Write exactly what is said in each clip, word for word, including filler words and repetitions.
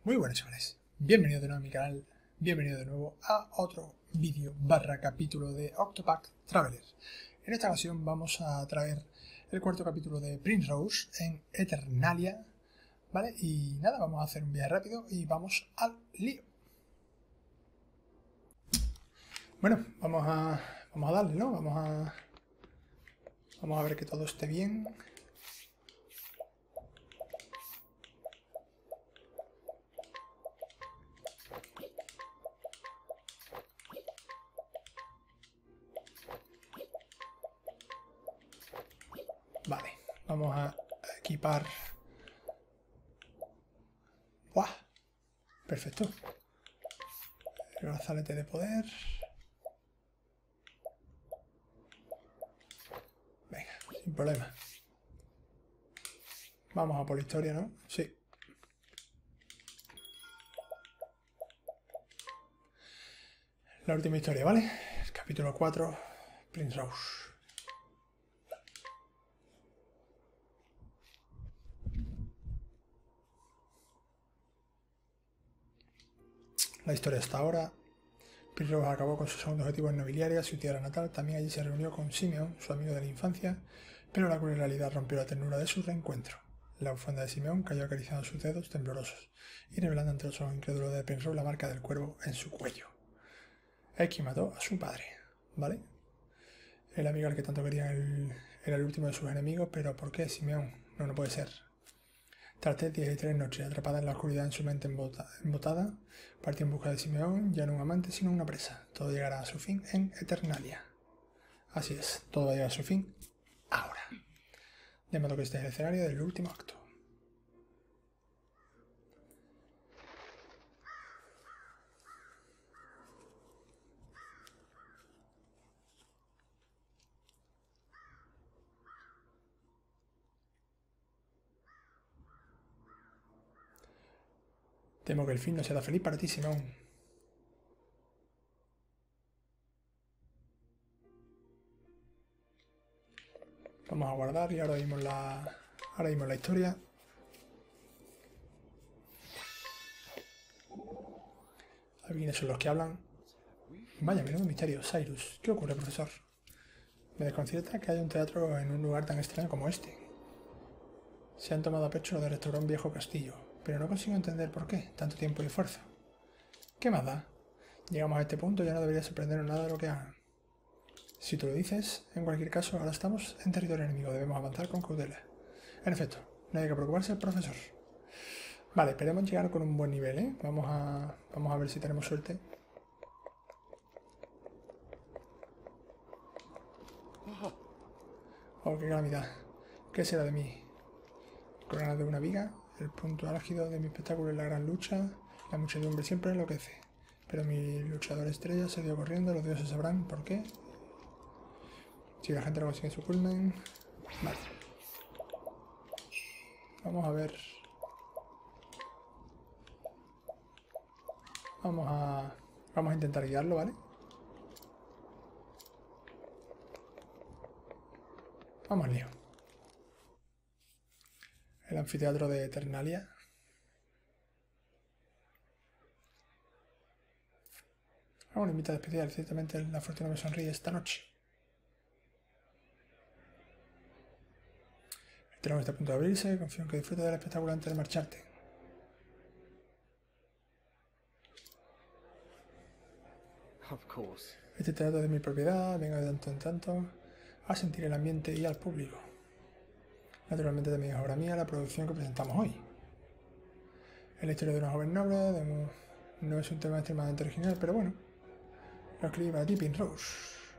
Muy buenas chavales, bienvenidos de nuevo a mi canal, bienvenido de nuevo a otro vídeo barra capítulo de Octopath Traveler. En esta ocasión vamos a traer el cuarto capítulo de Primrose en Eternalia, ¿vale? Y nada, vamos a hacer un viaje rápido y vamos al lío. Bueno, vamos a, vamos a darle, ¿no? Vamos a, vamos a ver que todo esté bien. Vale, vamos a equipar. ¡Buah! Perfecto. El brazalete de poder. Venga, sin problema. Vamos a por la historia, ¿no? Sí. La última historia, ¿vale? El capítulo cuatro, Primrose. La historia hasta ahora. Primrose acabó con su segundo objetivo en Nobiliaria, su tierra natal. También allí se reunió con Simeon, su amigo de la infancia, pero la cruel realidad rompió la ternura de su reencuentro. La bufanda de Simeon cayó acariciando sus dedos temblorosos y revelando ante los ojos incrédulos de Primrose la marca del cuervo en su cuello. X mató a su padre, ¿vale? El amigo al que tanto quería el, era el último de sus enemigos, pero ¿por qué Simeon? No, no puede ser. Tras diez y tres noches, atrapada en la oscuridad en su mente embota, embotada, partió en busca de Simeon, ya no un amante, sino una presa. Todo llegará a su fin en Eternalia. Así es, todo va a llegar a su fin ahora. De modo que este es el escenario del último acto. Temo que el fin no será feliz para ti, Simeon. Vamos a guardar y ahora vimos la, ahora vimos la historia. ¿Quiénes son los que hablan? Vaya, menudo misterio. Cyrus, ¿qué ocurre, profesor? Me desconcierta que haya un teatro en un lugar tan extraño como este. Se han tomado a pecho lo de restaurar un viejo castillo, pero no consigo entender por qué, tanto tiempo y esfuerzo. ¿Qué más da? Llegamos a este punto y ya no debería sorprendernos nada de lo que hagan. Si tú lo dices, en cualquier caso, ahora estamos en territorio enemigo, debemos avanzar con cautela. En efecto, no hay que preocuparse, profesor. Vale, esperemos llegar con un buen nivel, ¿eh? Vamos a, vamos a ver si tenemos suerte. Oh, qué calamidad. ¿Qué será de mí? Coronas de una viga, el punto álgido de mi espectáculo es la gran lucha, la muchedumbre siempre enloquece. Pero mi luchador estrella se dio corriendo, los dioses sabrán por qué. Si la gente no consigue su culmen. Vale. Vamos a ver. Vamos a. Vamos a intentar guiarlo, ¿vale? Vamos al lío. El anfiteatro de Eternalia. Ah, una invitada especial. Ciertamente la fortuna me sonríe esta noche. El telón está a punto de abrirse. Confío en que disfrutes del espectáculo antes de marcharte. Of course. Este teatro es de mi propiedad. Vengo de tanto en tanto a sentir el ambiente y al público. Naturalmente también es obra mía la producción que presentamos hoy. Es la historia de una joven noble, de un... no es un tema extremadamente original, pero bueno. Lo escribí para ti, Primrose.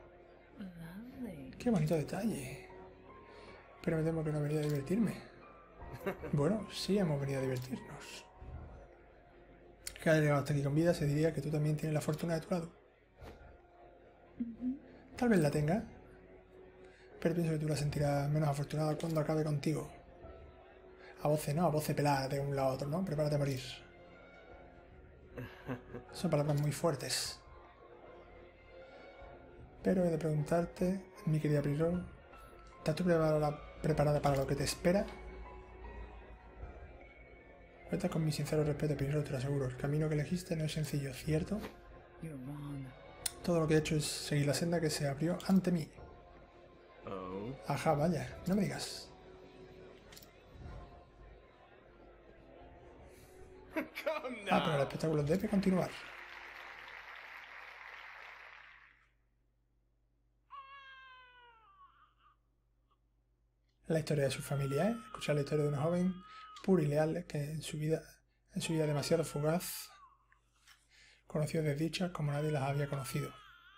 Qué bonito detalle. Pero me temo que no venía a divertirme. Bueno, sí hemos venido a divertirnos. Que haya llegado hasta aquí con vida, se diría que tú también tienes la fortuna de tu lado. Tal vez la tenga, pero pienso que tú la sentirás menos afortunada cuando acabe contigo. A voces, ¿no? A voces peladas de un lado a otro, ¿no? Prepárate a morir. Son palabras muy fuertes. Pero he de preguntarte, mi querida Primrose, ¿estás tú preparada, preparada para lo que te espera? Cuenta con mi sincero respeto, Pirro, te lo aseguro. El camino que elegiste no es sencillo, ¿cierto? You're wrong. Todo lo que he hecho es seguir la senda que se abrió ante mí. Oh. Ajá, vaya, no me digas. Come Ah, pero el now. espectáculo debe continuar. La historia de su familia, ¿eh? Escuchar la historia de una joven pura y leal que en su vida, en su vida demasiado fugaz, conoció desdichas como nadie las había conocido.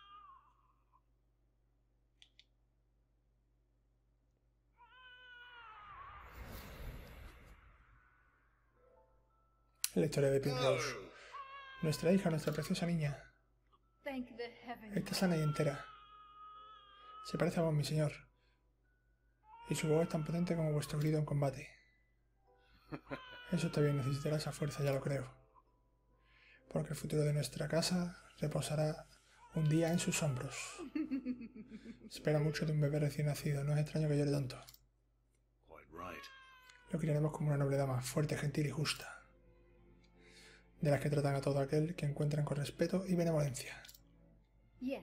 La historia de Primrose. Nuestra hija, nuestra preciosa niña. Thank the heavens. Está sana y entera. Se parece a vos, mi señor. Y su voz es tan potente como vuestro grito en combate. Eso está bien, necesitará esa fuerza, ya lo creo. Porque el futuro de nuestra casa reposará un día en sus hombros. Espera mucho de un bebé recién nacido, no es extraño que llore tanto. Quite right. Lo criaremos como una noble dama, fuerte, gentil y justa. De las que tratan a todo aquel que encuentran con respeto y benevolencia. Yes.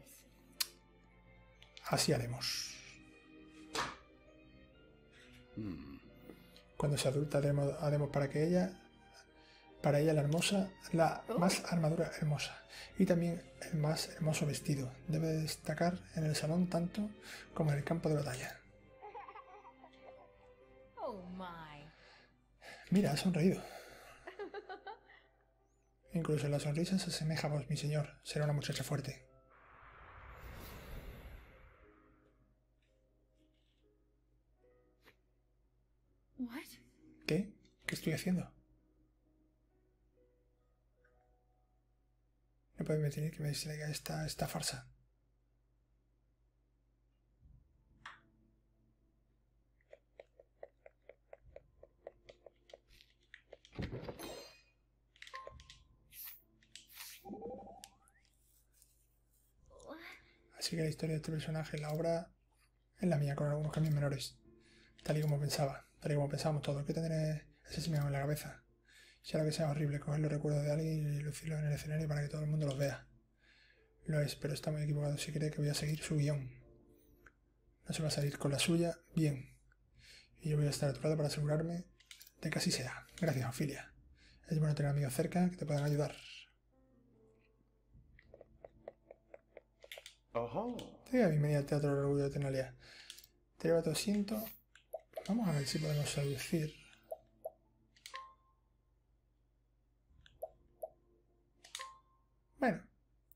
Así haremos. Hmm. Cuando sea adulta haremos, haremos para que ella, para ella la hermosa, la más armadura hermosa y también el más hermoso vestido. Debe destacar en el salón tanto como en el campo de batalla. Oh my. Mira, ha sonreído. Incluso en la sonrisa se asemeja a vos, mi señor. Será una muchacha fuerte. What? ¿Qué? ¿Qué estoy haciendo? No puedo permitir que me distraiga esta, esta farsa. Así que la historia de este personaje, la obra, es la mía, con algunos cambios menores. Tal y como pensaba, tal y como pensábamos todos. ¿Qué tener ese Simeón en la cabeza? Sea lo que sea horrible, coger los recuerdos de alguien y lucirlos en el escenario para que todo el mundo los vea. Lo es, pero está muy equivocado si cree que voy a seguir su guión. No se va a salir con la suya bien. Y yo voy a estar a tu lado para asegurarme de que así sea. Gracias, Ofilia. Es bueno tener amigos cerca que te puedan ayudar. Oho. Te doy bienvenida al Teatro del Orgullo de Tenalia. Te llevo a tu asiento. Vamos a ver si podemos seducir. Bueno.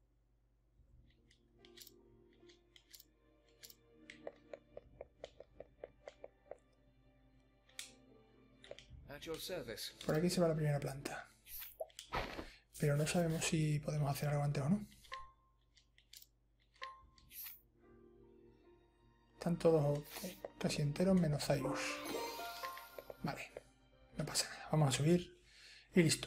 At your service. Por aquí se va la primera planta. Pero no sabemos si podemos hacer algo antes o no. Están todos casi enteros menos Cyrus. Vale. No pasa nada. Vamos a subir. Y listo.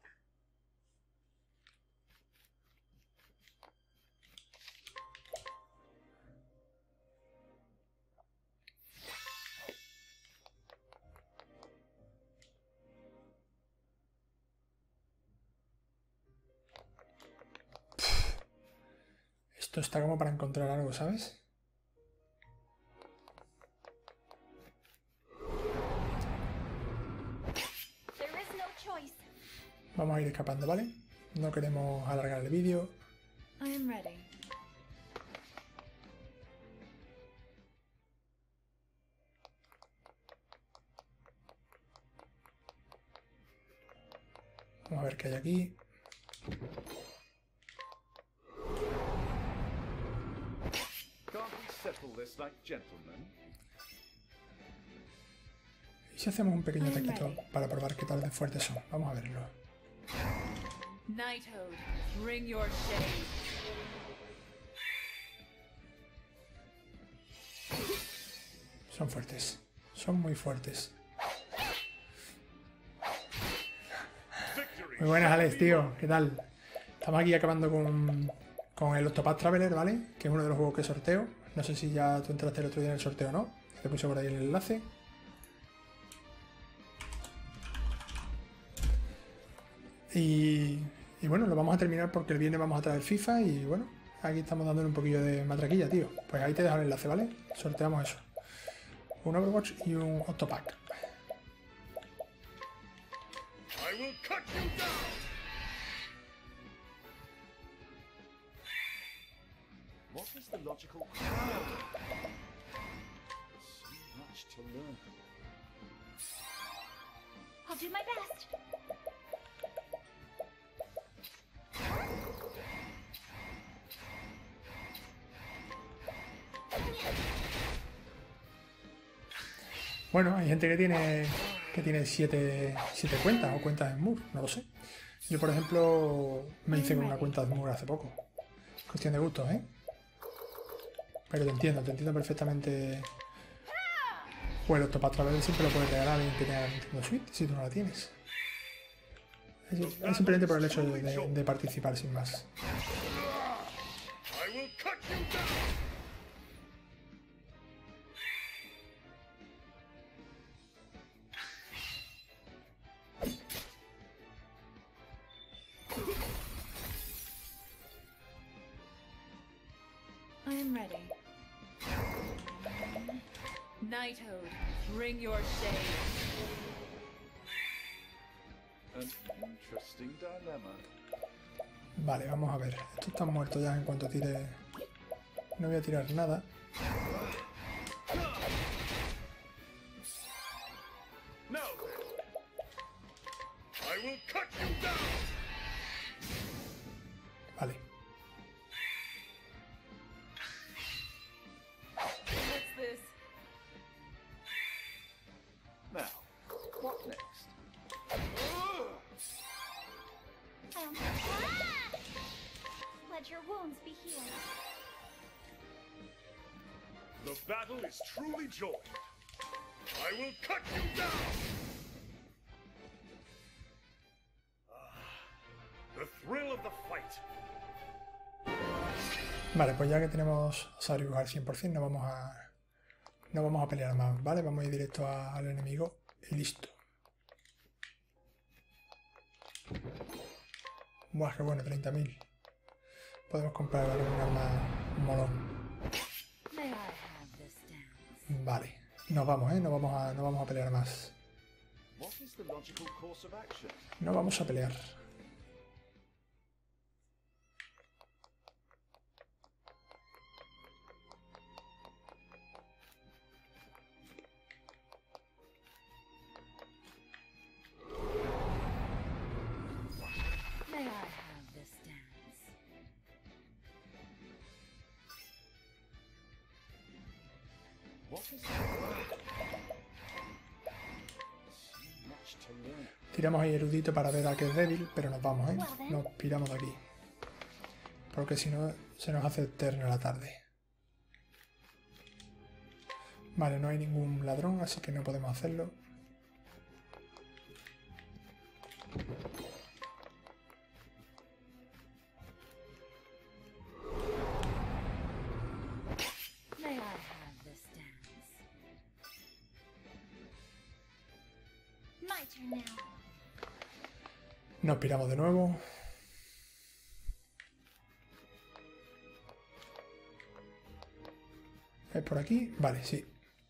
Esto está como para encontrar algo, ¿sabes? There is no choice. Vamos a ir escapando, ¿vale? No queremos alargar el vídeo. I am ready. Vamos a ver qué hay aquí. Can't we settle this like gentlemen? ¿Y si hacemos un pequeño I'm taquito ready. para probar qué tal de fuertes son? Vamos a verlo. Knighthood, bring your shade. Son fuertes. Son muy fuertes. Muy buenas, Alex, tío. ¿Qué tal? Estamos aquí acabando con, con el Octopath Traveler, ¿vale? Que es uno de los juegos que sorteo. No sé si ya tú entraste el otro día en el sorteo o no. Te puse por ahí el enlace. Y, y bueno, lo vamos a terminar porque el viernes vamos a traer FIFA y bueno, aquí estamos dándole un poquillo de matraquilla, tío. Pues ahí te dejo el enlace, ¿vale? Sorteamos eso. Un Overwatch y un Octopack. I will cut you down. What is the logical so much to learn. I'll do my best. Bueno, hay gente que tiene que tiene siete, siete cuentas o cuentas en Moore, no lo sé. Yo, por ejemplo, me hice con una cuenta de Moore hace poco. Cuestión de gustos, ¿eh? Pero te entiendo, te entiendo perfectamente. Pues el Octopath Traveler siempre lo puedes regalar a alguien que tenga la Nintendo Switch si tú no la tienes. Es, es simplemente por el hecho de, de, de participar sin más. I will cut you down. I am ready. Nighthode, bring your shade. An interesting dilemma. Vale, vamos a ver. Estos están muertos ya en cuanto tire. No voy a tirar nada. Now then, I will cut you down. Vale. What's this? Now, what next? Um, let your wounds be healed. The battle is truly joined. I will cut you down. Ah, the thrill of the fight. Vale, pues ya que tenemos a Sarius al cien por cien, no vamos a. No vamos a pelear más, ¿vale? Vamos a ir directo a- al enemigo y listo. Buah, qué bueno, treinta mil. Podemos comprar ahora un arma molón. May I have this dance? Vale, nos vamos, ¿eh? No vamos a, no vamos a pelear más. What is the logical course of action? No vamos a pelear. May I have this dance? What is the so much to learn. Tiramos ahí erudito para ver a qué es débil, pero nos vamos, ¿eh? Nos piramos de aquí. Porque si no, se nos hace eterna la tarde. Vale, no hay ningún ladrón, así que no podemos hacerlo. May I have this dance? My turn now. Nos piramos de nuevo. ¿Es por aquí? Vale, sí.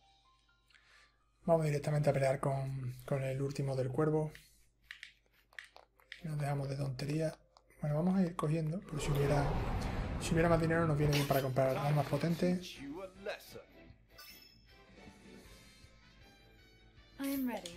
Vamos directamente a pelear con, con el último del cuervo. Nos dejamos de tontería. Bueno, vamos a ir cogiendo, por si hubiera, si hubiera más dinero nos viene bien para comprar armas potentes. Teach you a lesson. I am ready.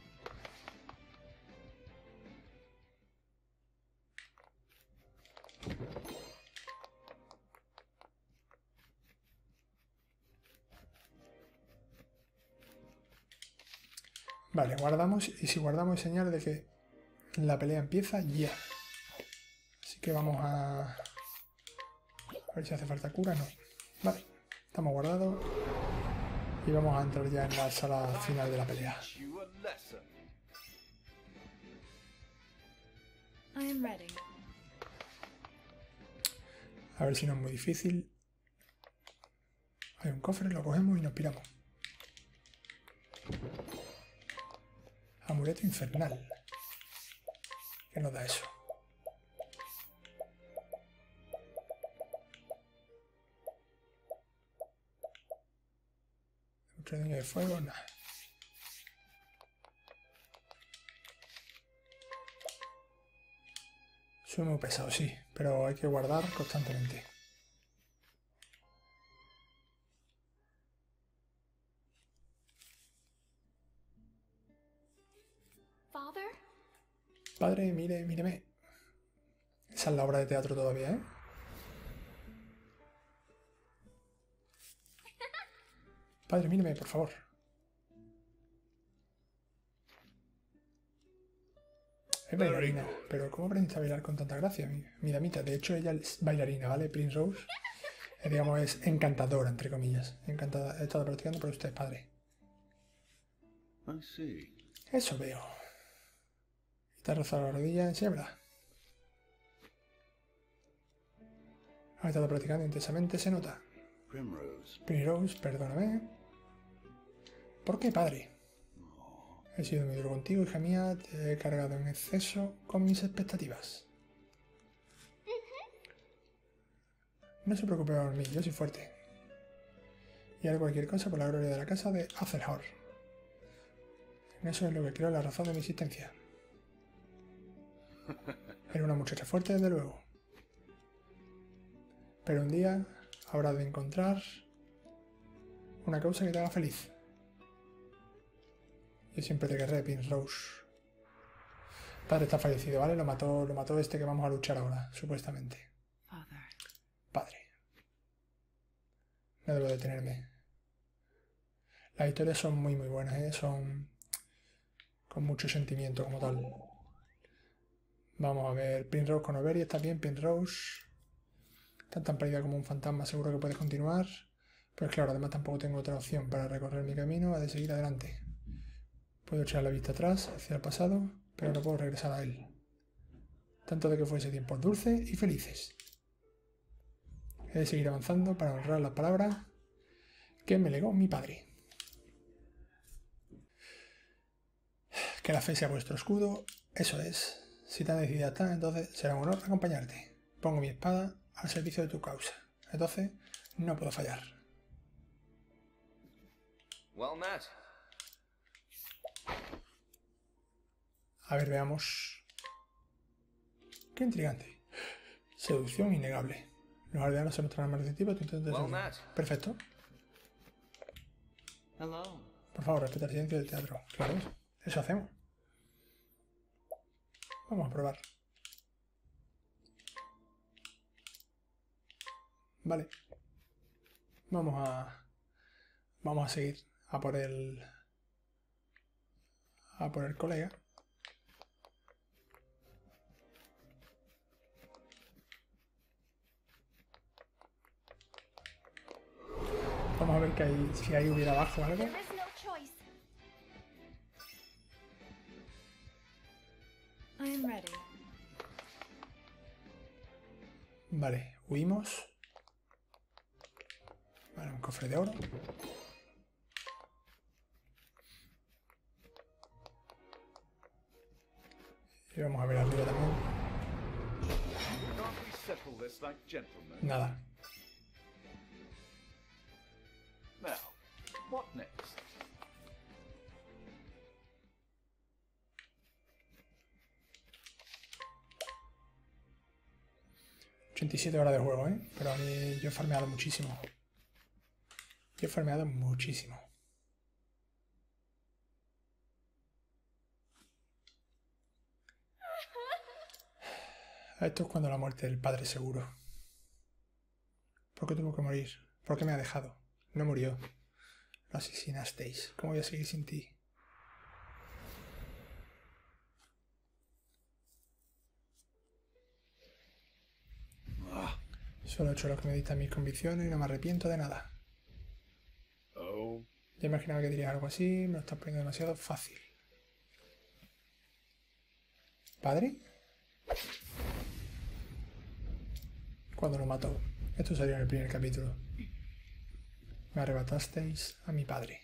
Vale, guardamos y si guardamos es señal de que la pelea empieza ya. Así que vamos a... A ver si hace falta cura, no. Vale, estamos guardados. Y vamos a entrar ya en la sala final de la pelea. Teach you a lesson. I am ready. A ver si no es muy difícil. Hay un cofre, lo cogemos y nos piramos. Amuleto infernal. ¿Qué nos da eso? Otro daño de fuego, nada. Soy muy pesado, sí, pero hay que guardar constantemente. Father? Padre, mire, míreme. Esa es la obra de teatro todavía, ¿eh? Padre, míreme, por favor. Es bailarina, pero ¿cómo aprendiste a bailar con tanta gracia, mi, mi damita? De hecho, ella es bailarina, ¿vale? Prince Rose, eh, digamos, es encantadora, entre comillas. Encantada. He estado practicando por usted, padre. I see. Eso veo. ¿Y te has rozado la rodilla? Enséñamela. Has estado practicando intensamente, se nota. Primrose. Prince Rose, perdóname. ¿Por qué, padre? He sido muy duro contigo, hija mía. Te he cargado en exceso con mis expectativas. No se preocupe por mí, yo soy fuerte. Y haré cualquier cosa por la gloria de la casa de Azelhor. En eso es lo que creo la razón de mi existencia. Era una muchacha fuerte, desde luego. Pero un día habrás de encontrar una causa que te haga feliz. Yo siempre te querré, Prince Rose. Padre está fallecido, ¿vale? Lo mató, lo mató este que vamos a luchar ahora, supuestamente. Father. Padre. No debo detenerme. Las historias son muy muy buenas, ¿eh? Son con mucho sentimiento como tal. Vamos a ver, Prince Rose con Oberyn está bien, Prince Rose. Está tan perdida como un fantasma, seguro que puedes continuar. Pues claro, además tampoco tengo otra opción para recorrer mi camino, ha de seguir adelante. Puedo echar la vista atrás, hacia el pasado, pero no puedo regresar a él. Tanto de que fuese tiempos dulces y felices. He de seguir avanzando para honrar las palabras que me legó mi padre. Que la fe sea vuestro escudo, eso es. Si tan decidida estás, entonces será un honor acompañarte. Pongo mi espada al servicio de tu causa. Entonces, no puedo fallar. Well met. A ver, veamos. Qué intrigante. Seducción innegable. Los aldeanos se mostrarán más receptivos. Well met. Perfecto. Hello. Por favor, respeta el silencio del teatro. Claro, eso hacemos. Vamos a probar. Vale. Vamos a... Vamos a seguir a por el... A por el colega. Vamos a ver que hay, si ahí hubiera abajo algo. There is no choice. I am ready. Vale, huimos. Vale, un cofre de oro. Y vamos a ver arriba también. Can't we settle this like gentlemen? Nada. Now, what next? ochenta y siete horas de juego, ¿eh? Pero a mí yo he farmeado muchísimo. Yo he farmeado muchísimo. Esto es cuando la muerte del padre seguro. ¿Por qué tuvo que morir? ¿Por qué me ha dejado? No murió. Lo asesinasteis. ¿Cómo voy a seguir sin ti? Solo he hecho lo que me dictan mis convicciones y no me arrepiento de nada. Oh, Ya imaginaba que dirías algo así, me lo estás poniendo demasiado fácil. ¿Padre? Cuando lo mató. Esto salió en el primer capítulo. Me arrebatasteis a mi padre.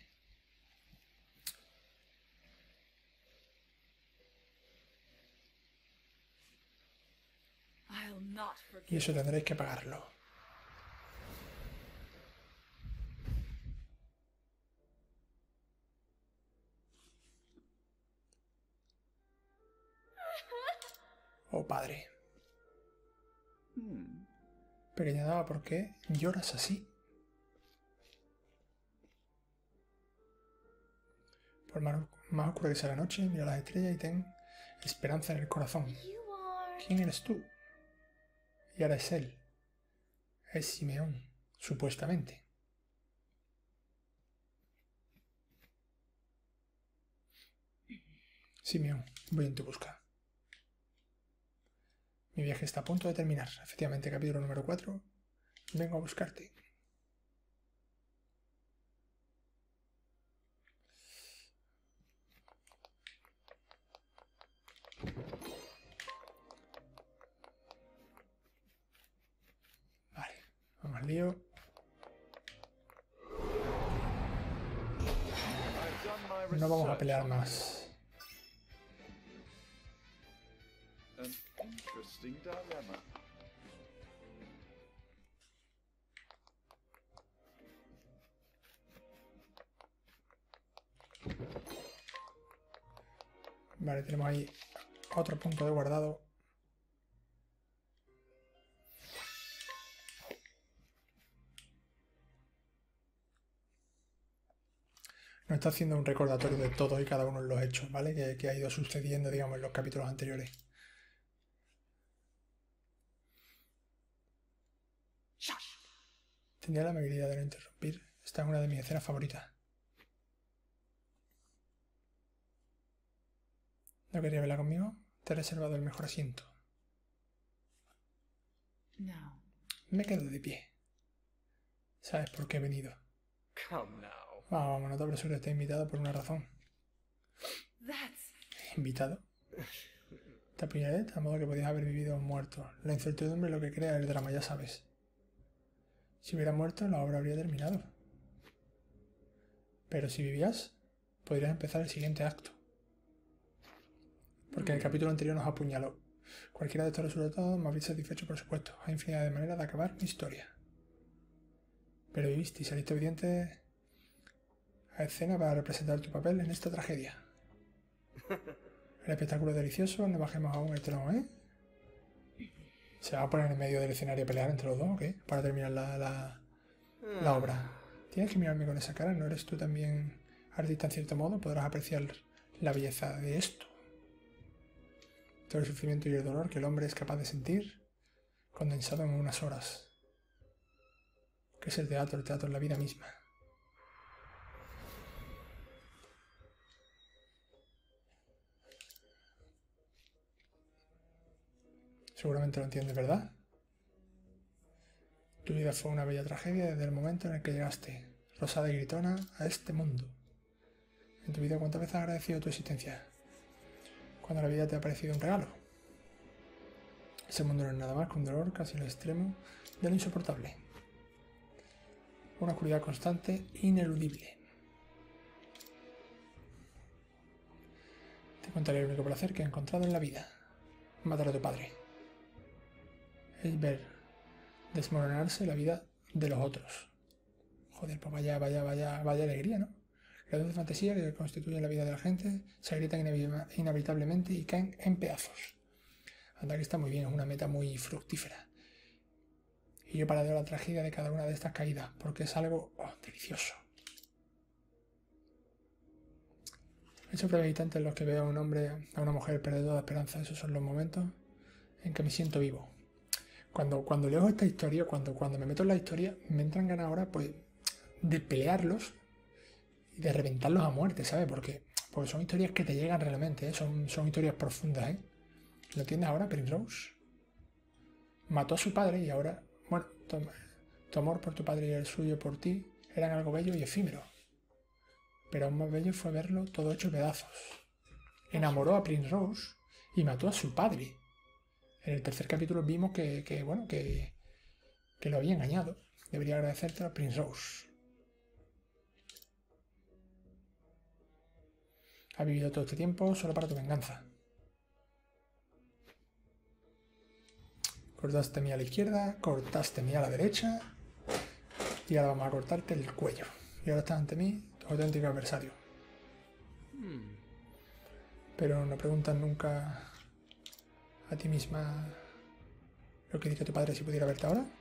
not Y forgive. eso tendréis que pagarlo. Oh, padre. Hmm. Pequeña dama, ¿por qué lloras así? Por más, más oscura que sea la noche, mira las estrellas y ten esperanza en el corazón. You are. ¿Quién eres tú? Y ahora es él. Es Simeón, supuestamente. Simeón, voy en tu busca. Mi viaje está a punto de terminar. Efectivamente, capítulo número cuatro. Vengo a buscarte. Vale, vamos al lío. I've done my No vamos a research pelear on más. An interesting dilemma. Vale, tenemos ahí otro punto de guardado. Nos está haciendo un recordatorio de todos y cada uno de los hechos, ¿vale? Que, que ha ido sucediendo, digamos, en los capítulos anteriores. Tendría la amabilidad de no interrumpir. Esta es una de mis escenas favoritas. ¿No quería verla conmigo? Te he reservado el mejor asiento. No. Me quedo de pie. ¿Sabes por qué he venido? Come now. Vamos, vamos, no te apresures, te he invitado por una razón. That's ¿Invitado? Te apuñalé de modo que podías haber vivido muerto. La incertidumbre es lo que crea el drama, ya sabes. Si hubiera muerto, la obra habría terminado. Pero si vivías, podrías empezar el siguiente acto. Porque en el capítulo anterior nos apuñaló. Cualquiera de estos resultados me habría satisfecho, por supuesto. Hay infinidad de maneras de acabar mi historia. Pero viviste y saliste obediente a escena para representar tu papel en esta tragedia. El espectáculo es delicioso, no bajemos aún el telón, ¿eh? ¿Se va a poner en medio del escenario a pelear entre los dos o qué? Para terminar la, la, la obra. Tienes que mirarme con esa cara, ¿no eres tú también artista en cierto modo? Podrás apreciar la belleza de esto. Todo el sufrimiento y el dolor que el hombre es capaz de sentir condensado en unas horas. ¿Qué es el teatro? El teatro es la vida misma. Seguramente lo entiendes, ¿verdad? Tu vida fue una bella tragedia desde el momento en el que llegaste, rosada y gritona, a este mundo. En tu vida, ¿cuántas veces has agradecido tu existencia? Cuando la vida te ha parecido un regalo. Ese mundo no es nada más que un dolor casi al extremo de lo insoportable. Una oscuridad constante, ineludible. Te contaré el único placer que he encontrado en la vida. Matar a tu padre. Es ver desmoronarse la vida de los otros. Joder, pues vaya, vaya, vaya, vaya alegría, ¿no? Las de fantasía que constituyen la vida de la gente se agrietan inevitablemente y caen en pedazos. Anda que está muy bien, es una meta muy fructífera. Y yo paradeo la tragedia de cada una de estas caídas, porque es algo oh, delicioso. He hecho premeditantes en los que veo a un hombre, a una mujer perder toda esperanza. Esos son los momentos en que me siento vivo. Cuando, cuando leo esta historia, cuando, cuando me meto en la historia, me entran ganas ahora pues, de pelearlos y de reventarlos a muerte, ¿sabes? Porque, porque son historias que te llegan realmente, ¿eh? Son, son historias profundas, ¿eh? ¿Lo entiendes ahora, Primrose? Mató a su padre y ahora, bueno, tu, tu amor por tu padre y el suyo por ti eran algo bello y efímero. Pero aún más bello fue verlo todo hecho pedazos. Enamoró a Primrose y mató a su padre. En el tercer capítulo vimos que, que bueno, que, que lo había engañado. Debería agradecerte a Primrose. Ha vivido todo este tiempo solo para tu venganza. Cortaste mí a la izquierda, cortaste mí a la derecha. Y ahora vamos a cortarte el cuello. Y ahora estás ante mí, tu auténtico adversario. Pero no preguntas nunca a ti misma lo que diría tu padre si pudiera verte ahora.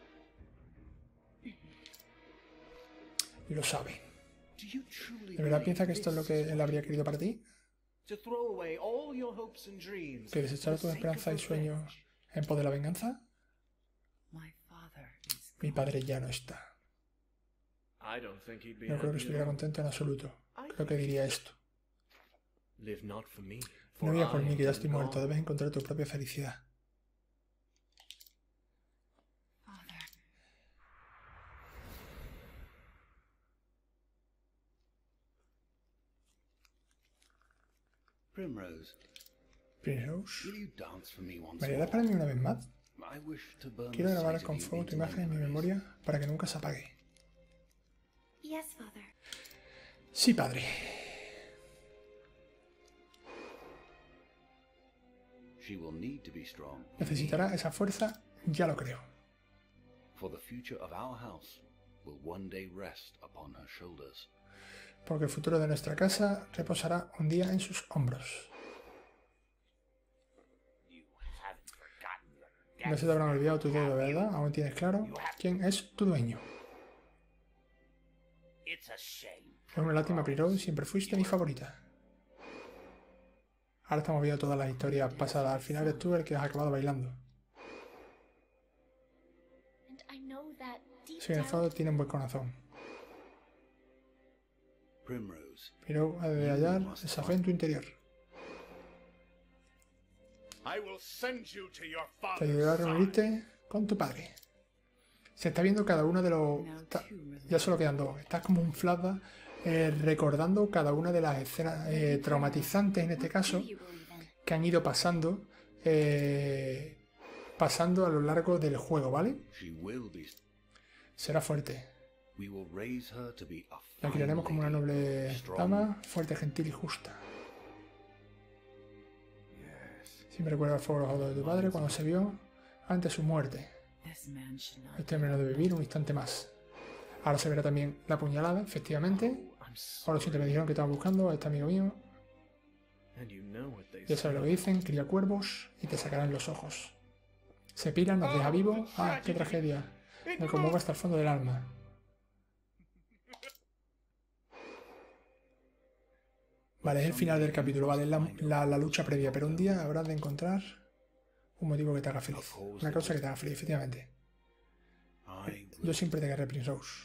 Y lo sabe. ¿De verdad piensa que esto es lo que él habría querido para ti? ¿Que desechar tus esperanzas y sueños en pos de la venganza? Mi padre ya no está. No creo que estuviera contento en absoluto. Creo que diría esto. No vivas por mí, que ya estoy muerto. Debes encontrar tu propia felicidad. Primrose, Primrose, will you dance for me once ¿bailarás more? para mí una vez más? I wish to burn Quiero the grabar sight of con you fuego tu into my imagen en mi memories. memoria para que nunca se apague. Yes, Father. Sí, padre. She will need to be strong. Necesitará esa fuerza, ya lo creo. For the future of our house will one day rest upon her shoulders. Porque el futuro de nuestra casa reposará un día en sus hombros. No se te habrán olvidado tu dedo, ¿verdad? Aún tienes claro quién es tu dueño. Es una lástima, Primrose, siempre fuiste mi favorita. Ahora estamos viendo todas las historias pasadas. Al final eres tú el que has acabado bailando. And I know that deep Si en el down, fondo tiene un buen corazón. Primrose, Pero ha de hallar esa fe en tu interior. I will send you to your Te ayudará a father's side. reunirte con tu padre. Se está viendo cada uno de los... Now está- two really Ya solo quedan dos. Está como un flashback eh, recordando cada una de las escenas eh, traumatizantes, en este caso, you believe in. que han ido pasando eh, pasando a lo largo del juego, ¿vale? she will be. Será fuerte. We will raise her to be a La fine criaremos como una lady, noble strong. dama, fuerte, gentil y justa. Siempre recuerda el fuego rojado de tu padre cuando se vio ante su muerte. This man should not. Este hombre no debe vivir un instante más. Ahora se verá también la puñalada, efectivamente. I'm Ahora lo siento, me dijeron que estaban buscando a este amigo mío. And you know what they Ya sabes lo que dicen, cría cuervos y te sacarán los ojos. Se pira, nos deja vivo. ¡Ah, qué tragedia! Me conmueve hasta el fondo del alma. Vale, es el final del capítulo, vale, es la, la, la lucha previa, pero un día habrás de encontrar un motivo que te haga feliz. Una causa que te haga feliz, efectivamente. I Yo siempre te querré, Primrose.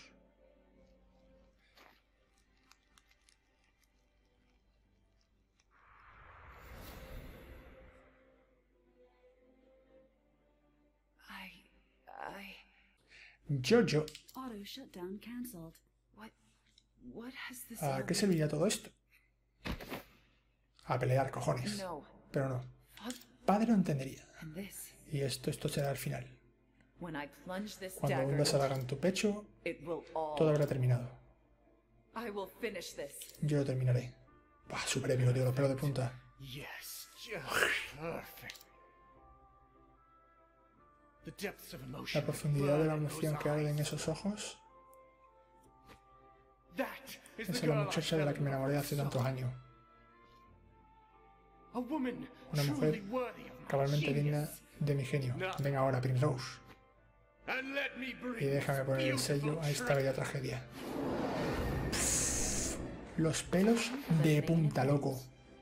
I. I. Jojo, Auto shutdown cancelled. What. What has this. ¿a all qué been- serviría todo esto? A pelear, cojones. No. Pero no. Father. Padre lo entendería. And this. Y esto, esto será el final. When I plunge this Cuando dagger, hundas a daga en tu pecho, it will all. todo habrá terminado. I will finish this. Yo lo terminaré. Buah, súper épico, tío, los pelos de punta. Yes, just perfect. The depths of emotion. La profundidad de la burn in emoción those que arde en eyes. esos ojos. That is Esa the es la girl I muchacha de la que me fell in enamoré love hace with. tantos años. A woman Una mujer truly worthy of my Cabalmente genius. digna de mi genio. Ven ahora, Primrose. And let me bring Y déjame this poner el sello beautiful a esta treasure. bella tragedia. Pff, los pelos de punta, loco.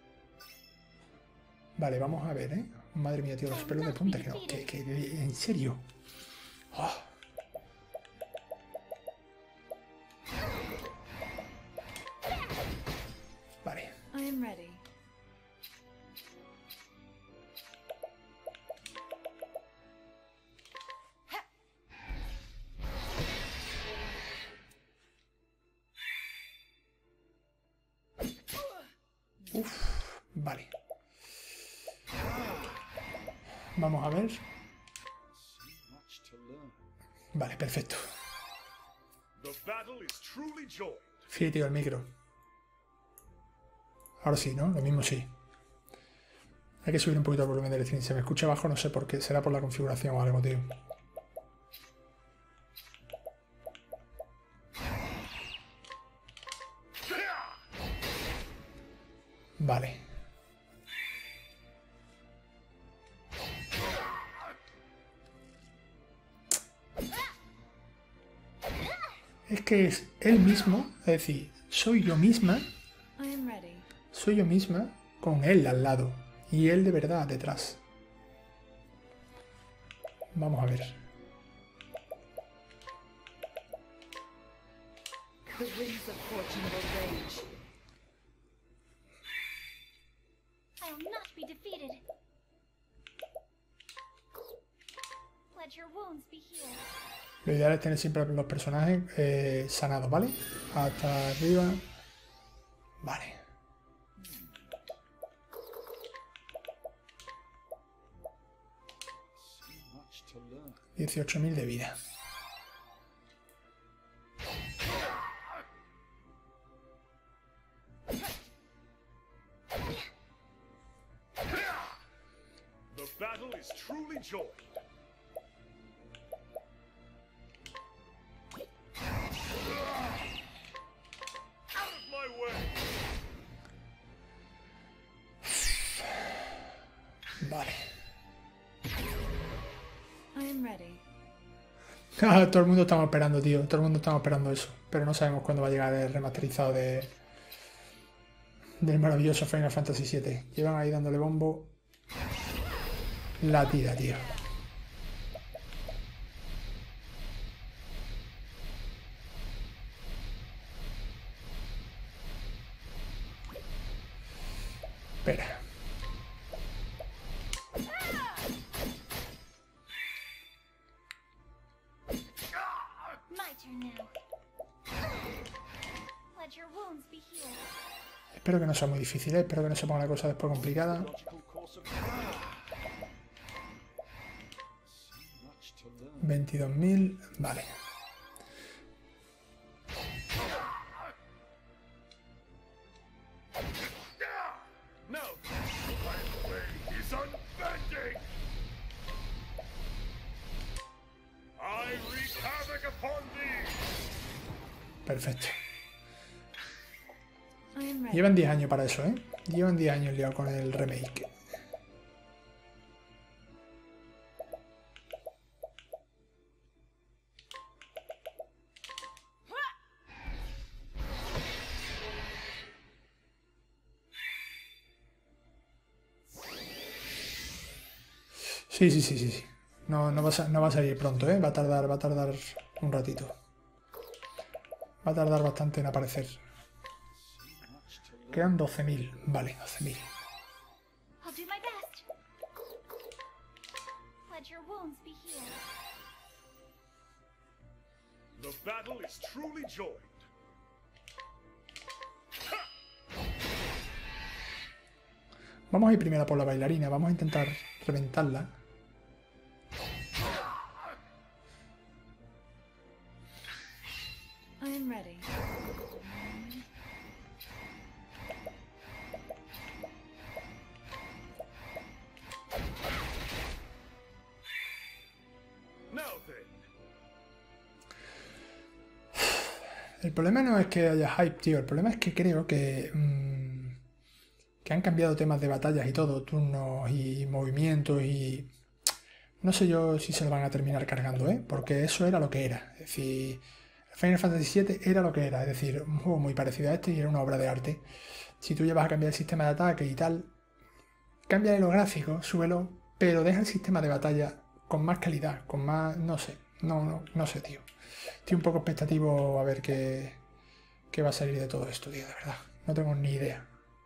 Vale, vamos a ver, ¿eh? Madre mía, tío, los pelos de punta. Que no, que, que, en serio. Oh. Vale. I am ready. Uf, vale. Vamos a ver. So much to learn. Vale, perfecto. The battle is truly joy. Fíjate tío, el micro. Ahora sí, ¿no? Lo mismo sí. Hay que subir un poquito el volumen del stream. Se me escucha bajo, no sé por qué. Será por la configuración o algo, tío. Vale. Es que es él mismo, es decir, soy yo misma, I am ready. soy yo misma con él al lado y él de verdad detrás. Vamos a ver. The winds of fortune will rage. I'll not be defeated. Let your wounds be healed. Lo ideal es tener siempre los personajes eh, sanados, ¿vale? Hasta arriba. Vale. So much to learn. dieciocho mil de vida. The battle is truly joined. Out of my way! Vale. I am ready. Ah, todo el mundo estamos esperando, tío. Todo el mundo estamos esperando eso. Pero no sabemos cuándo va a llegar el remasterizado de del maravilloso Final Fantasy siete. Llevan ahí dándole bombo. La tira, tío. Espera. My turn now. Let your wounds be healed. Espero que no sea muy difícil, ¿eh? Espero que no se ponga la cosa después complicada. Logical course of action. So much to learn. veintidós mil. Vale. No! My way is unbending! I wreak havoc upon thee! Perfecto. I am ready. Llevan diez años para eso, ¿eh? Llevan diez años liados con el remake. Sí, sí, sí, sí, sí. No, no, va a, sa- no va a salir pronto, ¿eh? Va a tardar, va a tardar un ratito. Va a tardar bastante en aparecer. Quedan doce mil. Vale, doce mil. I'll do my best. Let your wounds be healed. The battle is truly joined. Vamos a ir primero por la bailarina. Vamos a intentar reventarla. I am ready. Now then, El problema no es que haya hype, tío. El problema es que creo que... mm, que han cambiado temas de batallas y todo. Turnos y movimientos y... No sé yo si se lo van a terminar cargando, ¿eh? Porque eso era lo que era. Es decir, Final Fantasy siete era lo que era. Es decir, un juego muy parecido a este y era una obra de arte. Si tú llevas a cambiar el sistema de ataque y tal, cámbiale los gráficos, súbelo, pero deja el sistema de batalla con más calidad, con más... No sé, no, no, no sé, tío. Estoy un poco expectativo a ver qué, qué va a salir de todo esto, tío, de verdad. No tengo ni idea.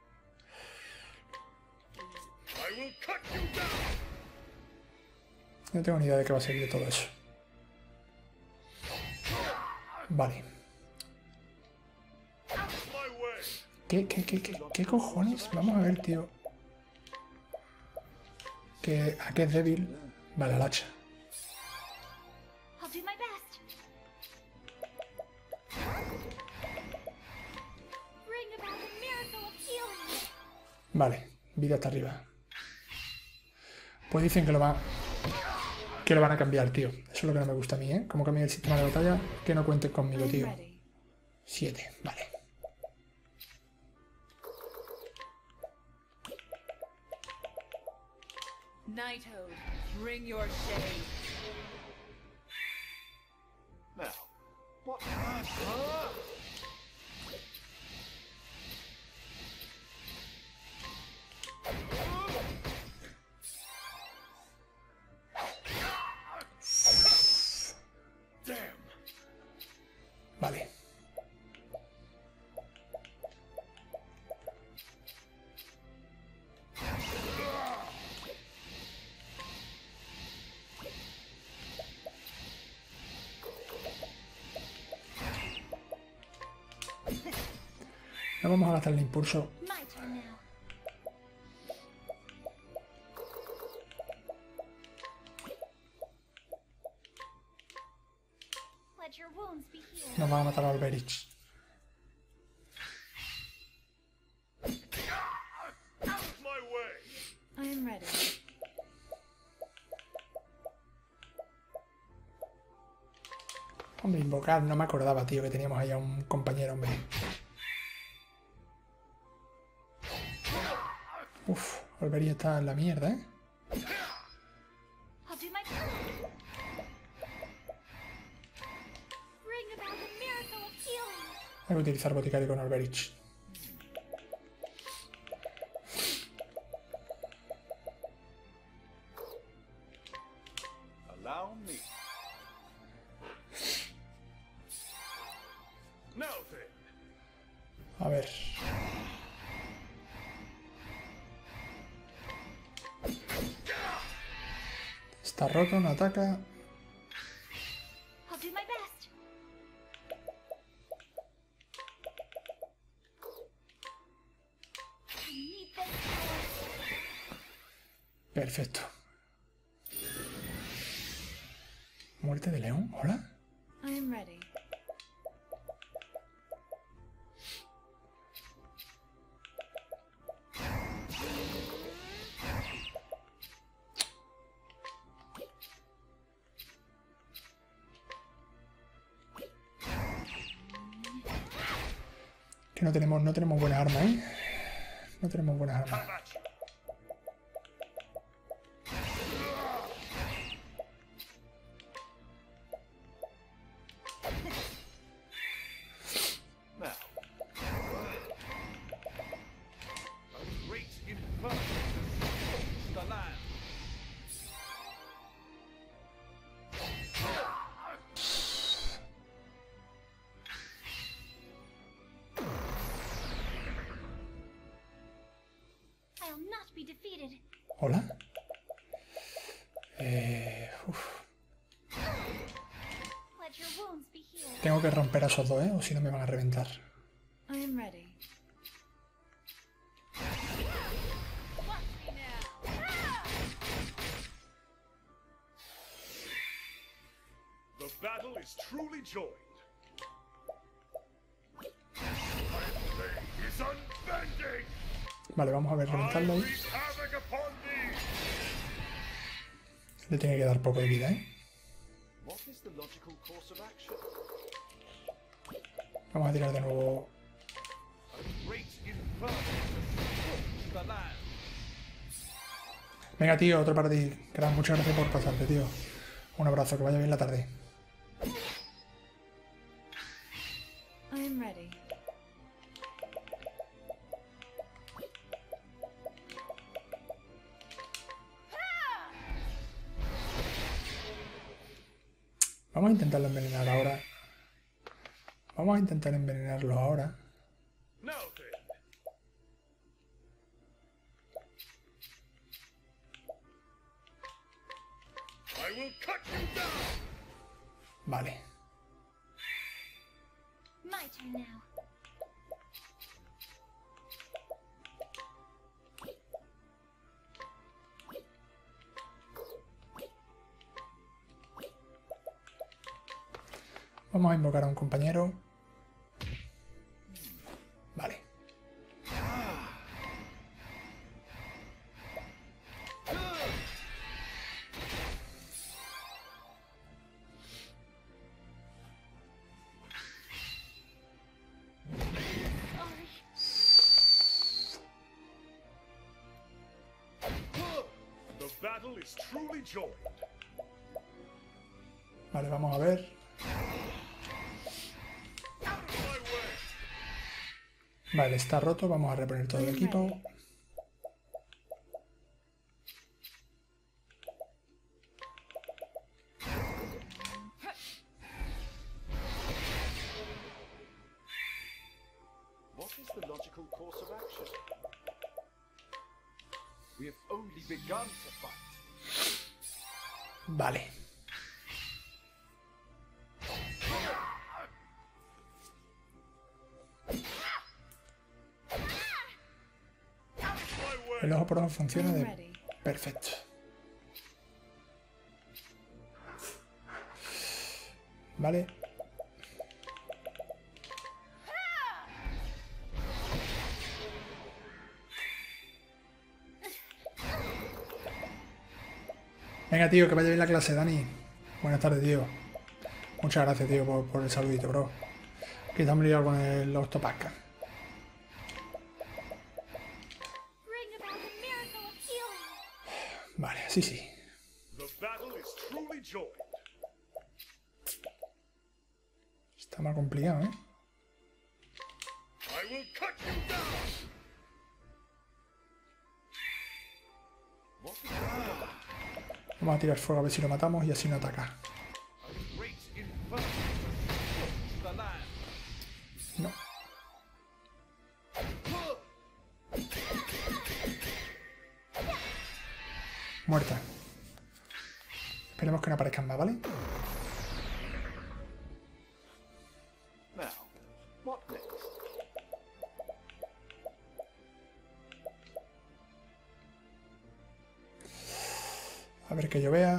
I will cut you down! No tengo ni idea de qué va a salir de todo eso. Vale. Out of my way! ¿Qué, qué, qué, qué, qué cojones? Vamos a ver, tío. Que, ¿a qué es débil? Vale, al hacha. I'll do my best. Bring about a miracle of healing. Vale, vida hasta arriba. Pues dicen que lo va que lo van a cambiar, tío. Eso es lo que no me gusta a mí, ¿eh? Como cambia el sistema de batalla, que no cuenten conmigo, I'm tío. ready. Siete, vale. Knighthood, bring your shade. Now, what? Ah! Damn. Vale. No vamos a gastar el impulso. My turn now. Let your wounds be healed. Nos van a matar a Alberich. Out of my way. I am ready. Hombre, invocar, no me acordaba, tío, que teníamos ahí a un compañero, hombre. Uf, Alberich está en la mierda, ¿eh? I'll do my best. Bring about the miracle of healing. Hay que utilizar boticario con Alberich. Allow me. Now then. A ver. Está roto, no ataca. I'll do my best. I need this power. Perfecto. Muerte de león, hola. I am ready. Que no tenemos, no tenemos buenas armas, ¿eh? No tenemos buenas armas. Have at you. Now. A great inferno scorched the land. I'll not be defeated. Hola. Eh, uf. Let your wounds be healed. Tengo que romper a esos dos, ¿eh? O si no me van a reventar. I am ready. The battle is truly joined. My blade is unbending. Vale, vamos a ver, I reventarlo ahí. wreak havoc upon thee. Le tiene que dar poco de vida, ¿eh? What is the logical course of action? Vamos a tirar de nuevo. A great inferno scorched the land. Venga, tío, otro para ti. Crack, muchas gracias por pasarte, tío. Un abrazo, que vaya bien la tarde. I am ready. Vamos a intentarlo envenenar ahora. Vamos a intentar envenenarlo ahora. Now then. I will cut you down. Vale. My turn now. Vamos a invocar a un compañero. Vale. battle is truly joined. Vale, vamos a ver. Out of my way. Vale, está roto. Vamos a reponer todo el equipo. What is the logical course of action? We have only begun to fight. Vale. El ojo por ojo funciona I'm de ready. perfecto. Vale. Venga, tío, que vaya bien la clase, Dani. Buenas tardes, tío. Muchas gracias, tío, por, por el saludito, bro. Que estamos liados con el Octopack. Bring about the miracle of healing. Vale, sí, sí. The battle is truly joined. Está más complicado, ¿eh? I will cut you down. What is that? Vamos a tirar fuego a ver si lo matamos y así no ataca. A great inferno scorched the land. No. Muerta. Esperemos que no aparezcan más, ¿vale? Now, what next? A ver que yo vea.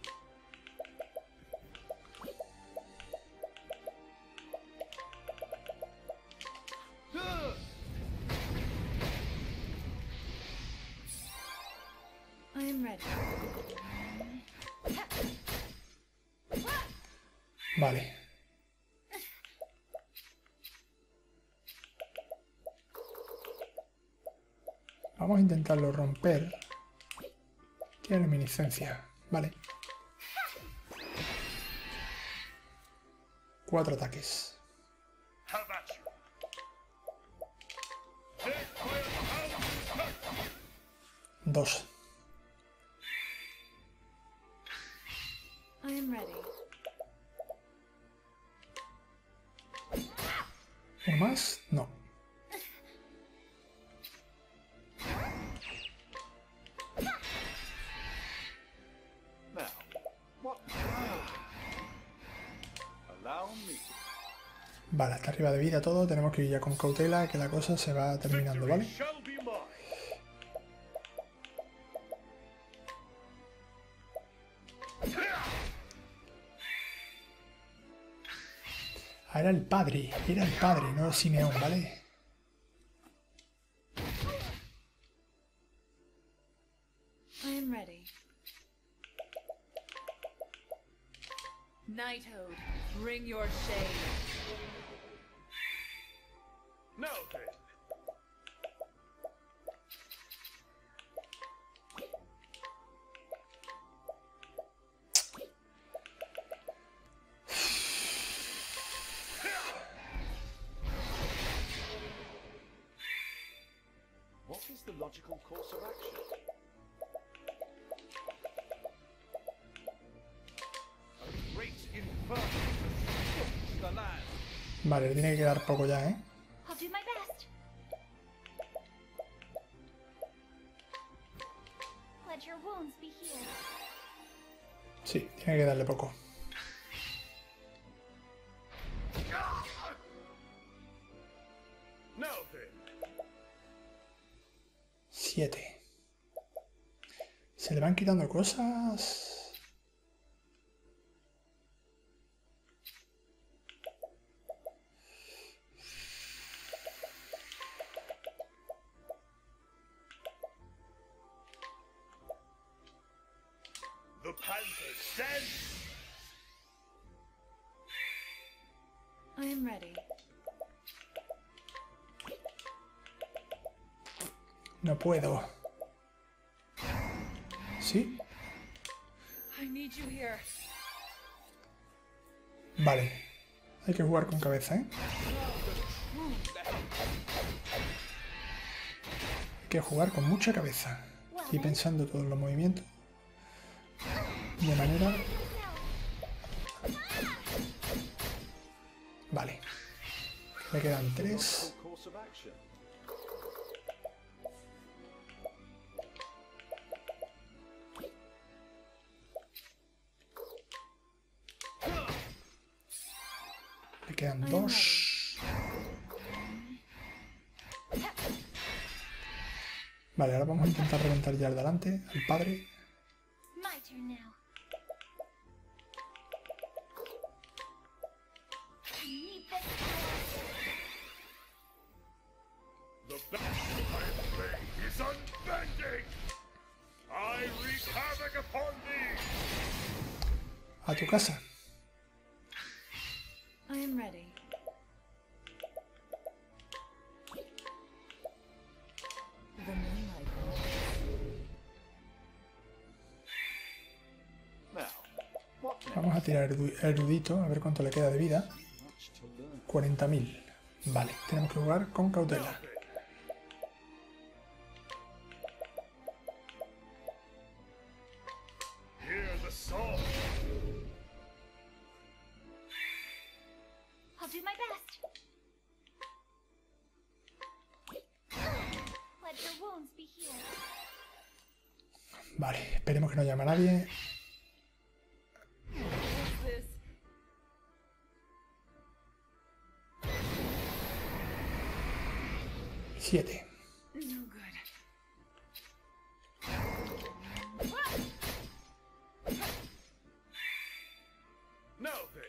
I am ready. Vale. Vamos a intentarlo romper. Tiene luminiscencia. Vale. Cuatro ataques. How about you? Take my house. Dos. I am ready. ¿Uno más? No. Now, what? Allow me. Vale, hasta arriba de vida todo. Tenemos que ir ya con cautela, que la cosa se va terminando, Victory ¿vale? shall be mine. Ah, era el padre. Era el padre, no Simeón, ¿vale? I am ready. Nighthode, bring your shade. Now then. What is the logical course of action? A great inferno scorched the land. Vale, le tiene que quedar poco ya, ¿eh? I'll do my best. Let your wounds be healed. Sí, tiene que darle poco. Now then. Siete. Se le van quitando cosas. The panther stands. I am ready. No puedo. ¿Sí? I need you here. Vale. Hay que jugar con cabeza, ¿eh? Hay que jugar con mucha cabeza. Y pensando todos los movimientos. De manera... Vale. Me quedan tres. Course of action. Me quedan dos. Vale, ahora vamos a intentar reventar ya al delante, al padre. My turn now. I need this The battle I play is unbending! I wreak havoc upon thee! A tu casa. I am ready. The moonlight. Now, what next? Vamos a tirar erudu- erudito, a ver cuánto le queda de vida. Much to learn. cuarenta mil. Vale, tenemos que jugar con cautela. Hear the song! I'll do my best. Let your wounds be healed. Vale, esperemos que no llame a nadie. What's this? Siete. No good. Now then!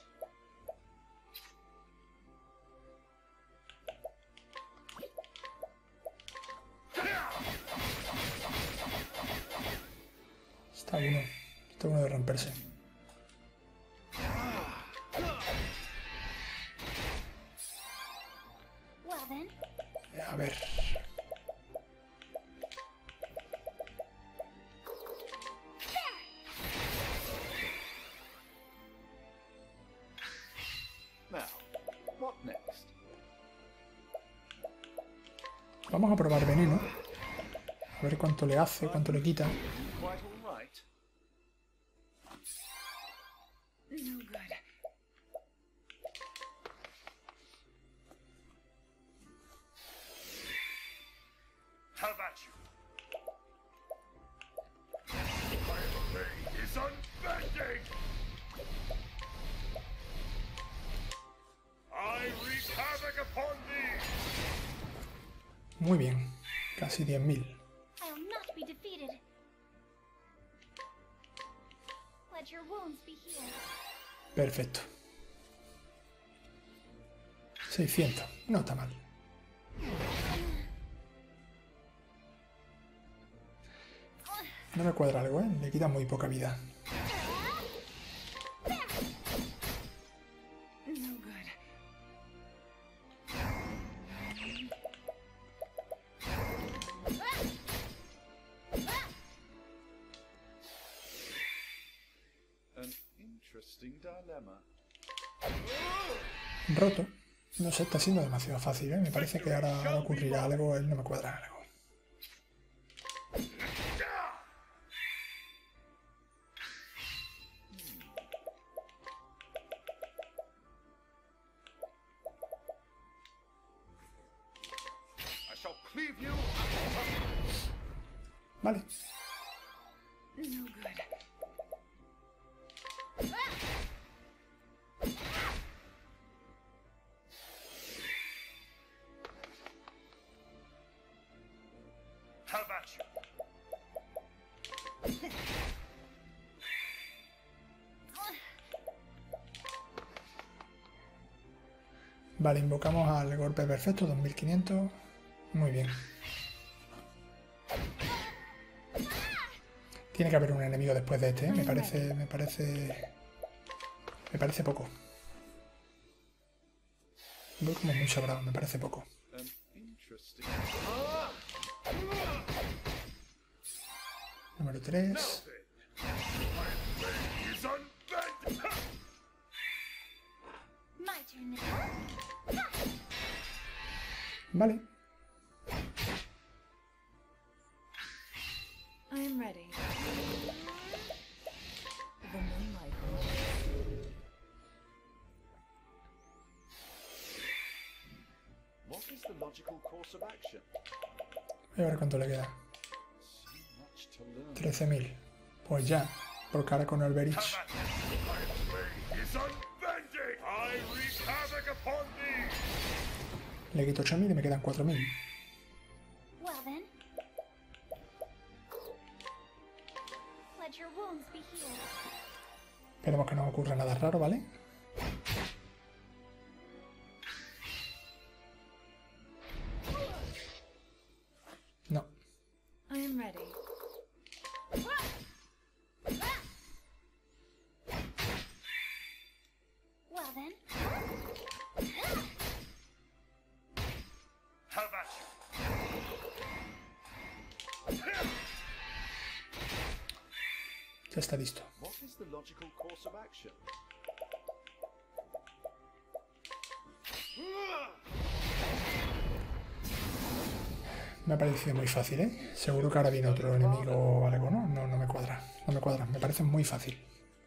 Está uno. Está uno de romperse. Well then, A ver. Now, what next? Vamos a probar veneno. A ver cuánto le hace, cuánto le quita. Quite all right. No good. How about you? My blade is unbending! I wreak havoc upon thee! Muy bien. Casi diez mil. I'll not be defeated. Let your wounds be healed. Perfecto. seiscientos. No está mal. No me cuadra algo, ¿eh? Le quita muy poca vida. No good. An interesting dilemma. Roto. No sé, está siendo demasiado fácil, ¿eh? Me parece que ahora, ahora ocurrirá algo. Él no me cuadra algo. I shall cleave you. Vale. No good. How about you? Vale, invocamos al golpe perfecto, dos mil quinientos. Muy bien. Tiene que haber un enemigo después de este, ¿eh? Me parece, me parece... Me parece poco. Voy como muy sobrado, me parece poco. An interesting. Número tres. Vale. I am ready. The moonlight. What is the logical course of action? Voy a ver cuánto le queda. So much to learn. trece mil. Pues ya. Por cara con Alberich. Is unbending! I wreak havoc upon thee! Le quito ocho mil y me quedan cuatro mil. Well then. Let your wounds be healed. Esperemos que no ocurra nada raro, ¿vale? No. I am ready. Well then. How about you? Ya está listo. What is the logical course of action? Me ha parecido muy fácil, ¿eh? Seguro que ahora viene otro enemigo o algo, ¿no? No, no me cuadra. No me cuadra. Me parece muy fácil.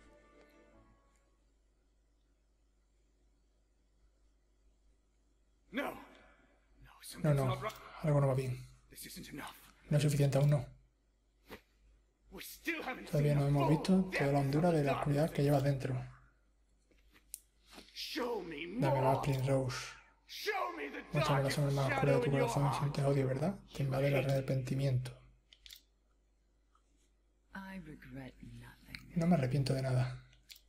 No. No, No, something's no. not right. Algo no va bien. This isn't enough. No es suficiente aún, no. We still haven't Todavía seen no the hemos full visto toda la hondura de la oscuridad que llevas dentro. Show me Dame más, more. Primrose. Show me the Muéstrame la sombra más darkest oscura de shadow tu in your corazón y heart. sientes odio, ¿verdad? Te invade el arrepentimiento. I regret nothing. No me arrepiento de nada.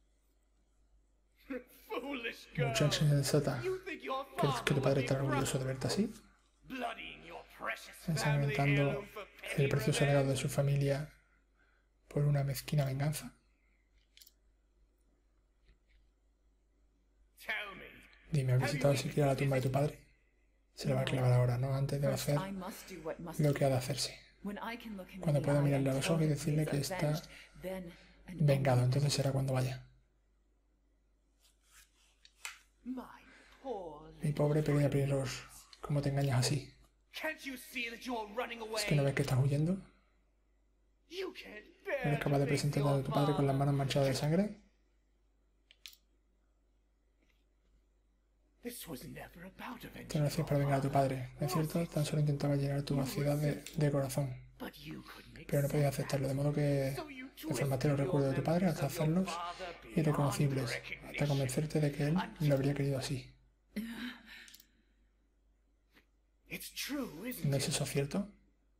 Foolish girl. Muchacha insensata. You think your ¿Crees father que tu padre would be está orgulloso proud? de verte así? Bloodying your precious family Ensangrentando heirloom for petty el precioso revenge? legado de su familia por una mezquina venganza. Tell me. Dime, ¿has visitado siquiera la tumba de tu padre? Se le va a clavar ahora, ¿no? Antes de First, hacer I must do what must lo be que ha de done. hacerse. When I can look him in Cuando the pueda eye mirarle a and los tell ojos y him decirle he's que está avenged, then and vengado, only entonces será cuando vaya. My poor Mi pobre pequeña Primrose, ¿cómo te engañas así? Can't you see that you're running away? ¿Es que no ves que estás huyendo? You can't ¿No bear eres capaz to de face presentarte a your tu padre con las father. manos manchadas de sangre? This was never about Te avenging lo hacías para vengar a tu padre, ¿no es cierto? Tan solo intentaba llenar tu vaciedad de, de corazón, But you couldn't pero no accept podías aceptarlo, de modo que So you deformaste los twisted recuerdos de tu your padre memories hasta of your hacerlos father beyond irreconocibles, hasta recognition. convencerte de que él lo habría querido así. It's true, isn't ¿No it? es eso cierto?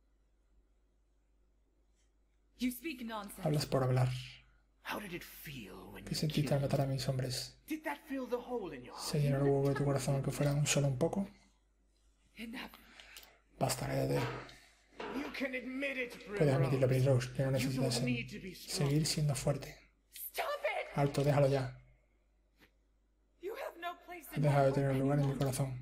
You speak nonsense. Hablas por hablar. How did it feel when ¿Qué you sentiste al killed? matar a mis hombres? Did that fill the hole in your heart? ¿Se llenó el hueco de tu corazón aunque fuera un solo un poco? Enough. Basta, cállate. You can admit it, Puedes admitirlo, Primrose. Primrose, que no You necesitas don't en- need to be strong. seguir siendo fuerte. Stop it! Alto, déjalo ya. You have no place Has in dejado de my tener heart lugar en mi any corazón.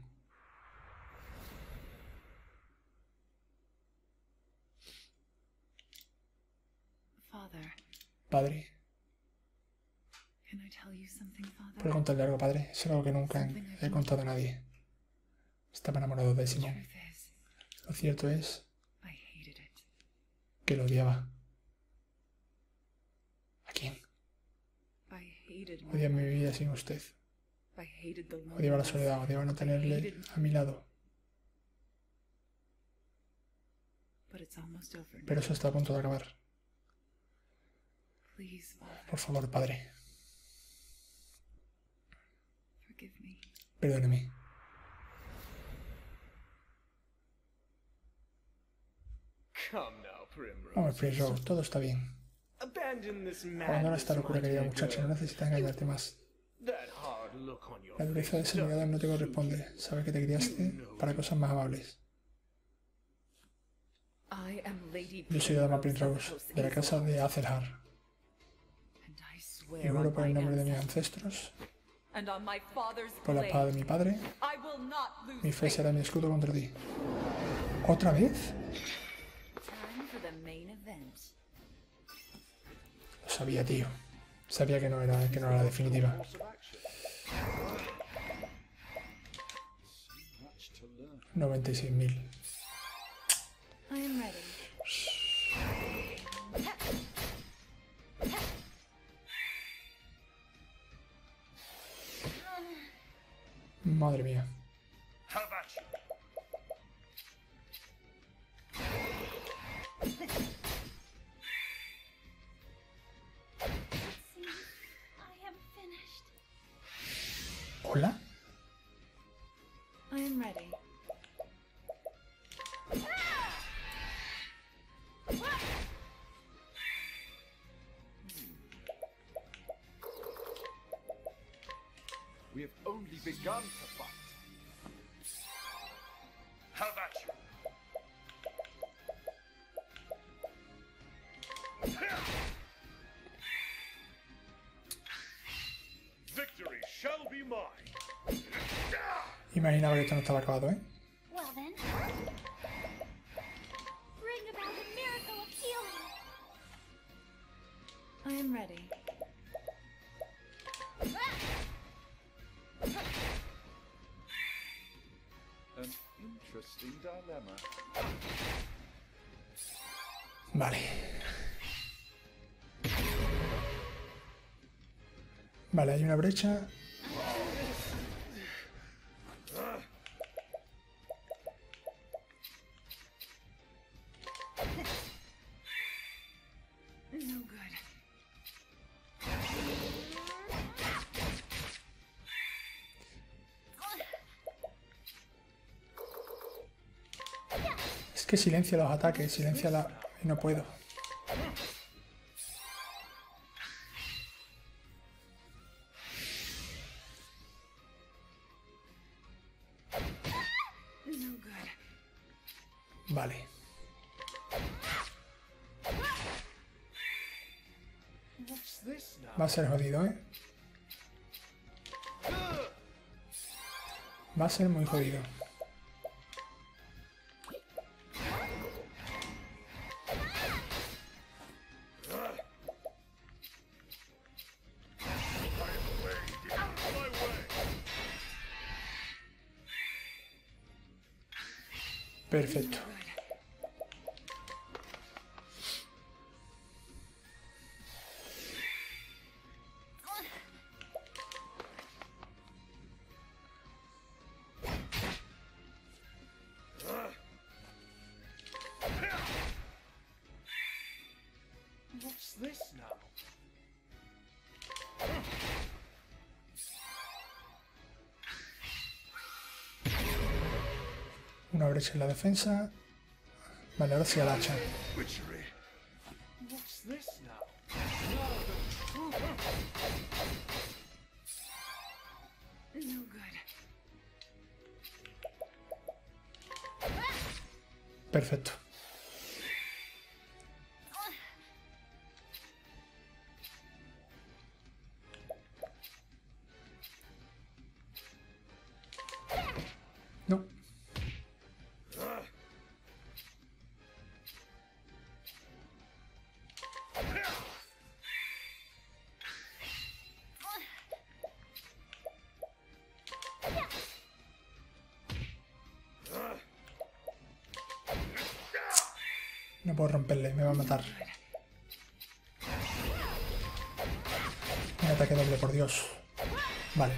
Father, Padre, can I tell you something, Father? ¿puedo contarle algo, padre? Es algo que nunca he contado a nadie. Estaba enamorado de The Simón. truth is, Lo cierto es I hated it. que lo odiaba. ¿A quién? I hated my Odiaba mi life. vida sin usted. I hated the Odiaba la loneliness. soledad, odiaba no tenerle a mi lado. But it's almost over now. Pero eso está a punto de acabar. Please, Father, Por favor, padre, forgive me. perdóneme. Come now, Primrose. Vamos, Primrose, todo está bien. Abandon this Abandona madness, esta locura, my querida dear muchacha, no girl. necesitas engañarte más. That hard look on your La dureza de face esa mirada no te doesn't corresponde. suit Sabes que te criaste para cosas más amables. I am Lady Yo soy la dama Primrose Primrose, de la casa de Azelhar. and I Y swear juro on por el my nombre de mis ancestors ancestros, and on my father's por la espada de blade, mi padre, I will not lose mi fe faith. será mi escudo contra ti. ¿Otra vez? Time for the main event. Lo sabía, tío. Sabía que no era, que no era la definitiva. course of action. So much to learn. noventa y seis mil. I am ready. Madre mía. How about you? See, I am finished. ¿Hola? I am ready. We have only begun to fight. How about you? Victory shall be mine. Imaginaba que esto no estaba acabado, ¿eh? Well then, bring about the miracle of healing. I am ready. An interesting dilemma. Vale. Vale, hay una brecha. No good. Es que silencia los ataques, silencia la... y no puedo. No good. Vale. What's this now? Va a ser jodido, ¿eh? Va a ser muy jodido. Perfecto. What's this now? Una brecha en la defensa. Vale, ahora sí al hacha. Witchery. What's this now? Now the truth. No good. Perfecto. No. No puedo romperle, me va a matar. Un ataque doble, por Dios. Vale.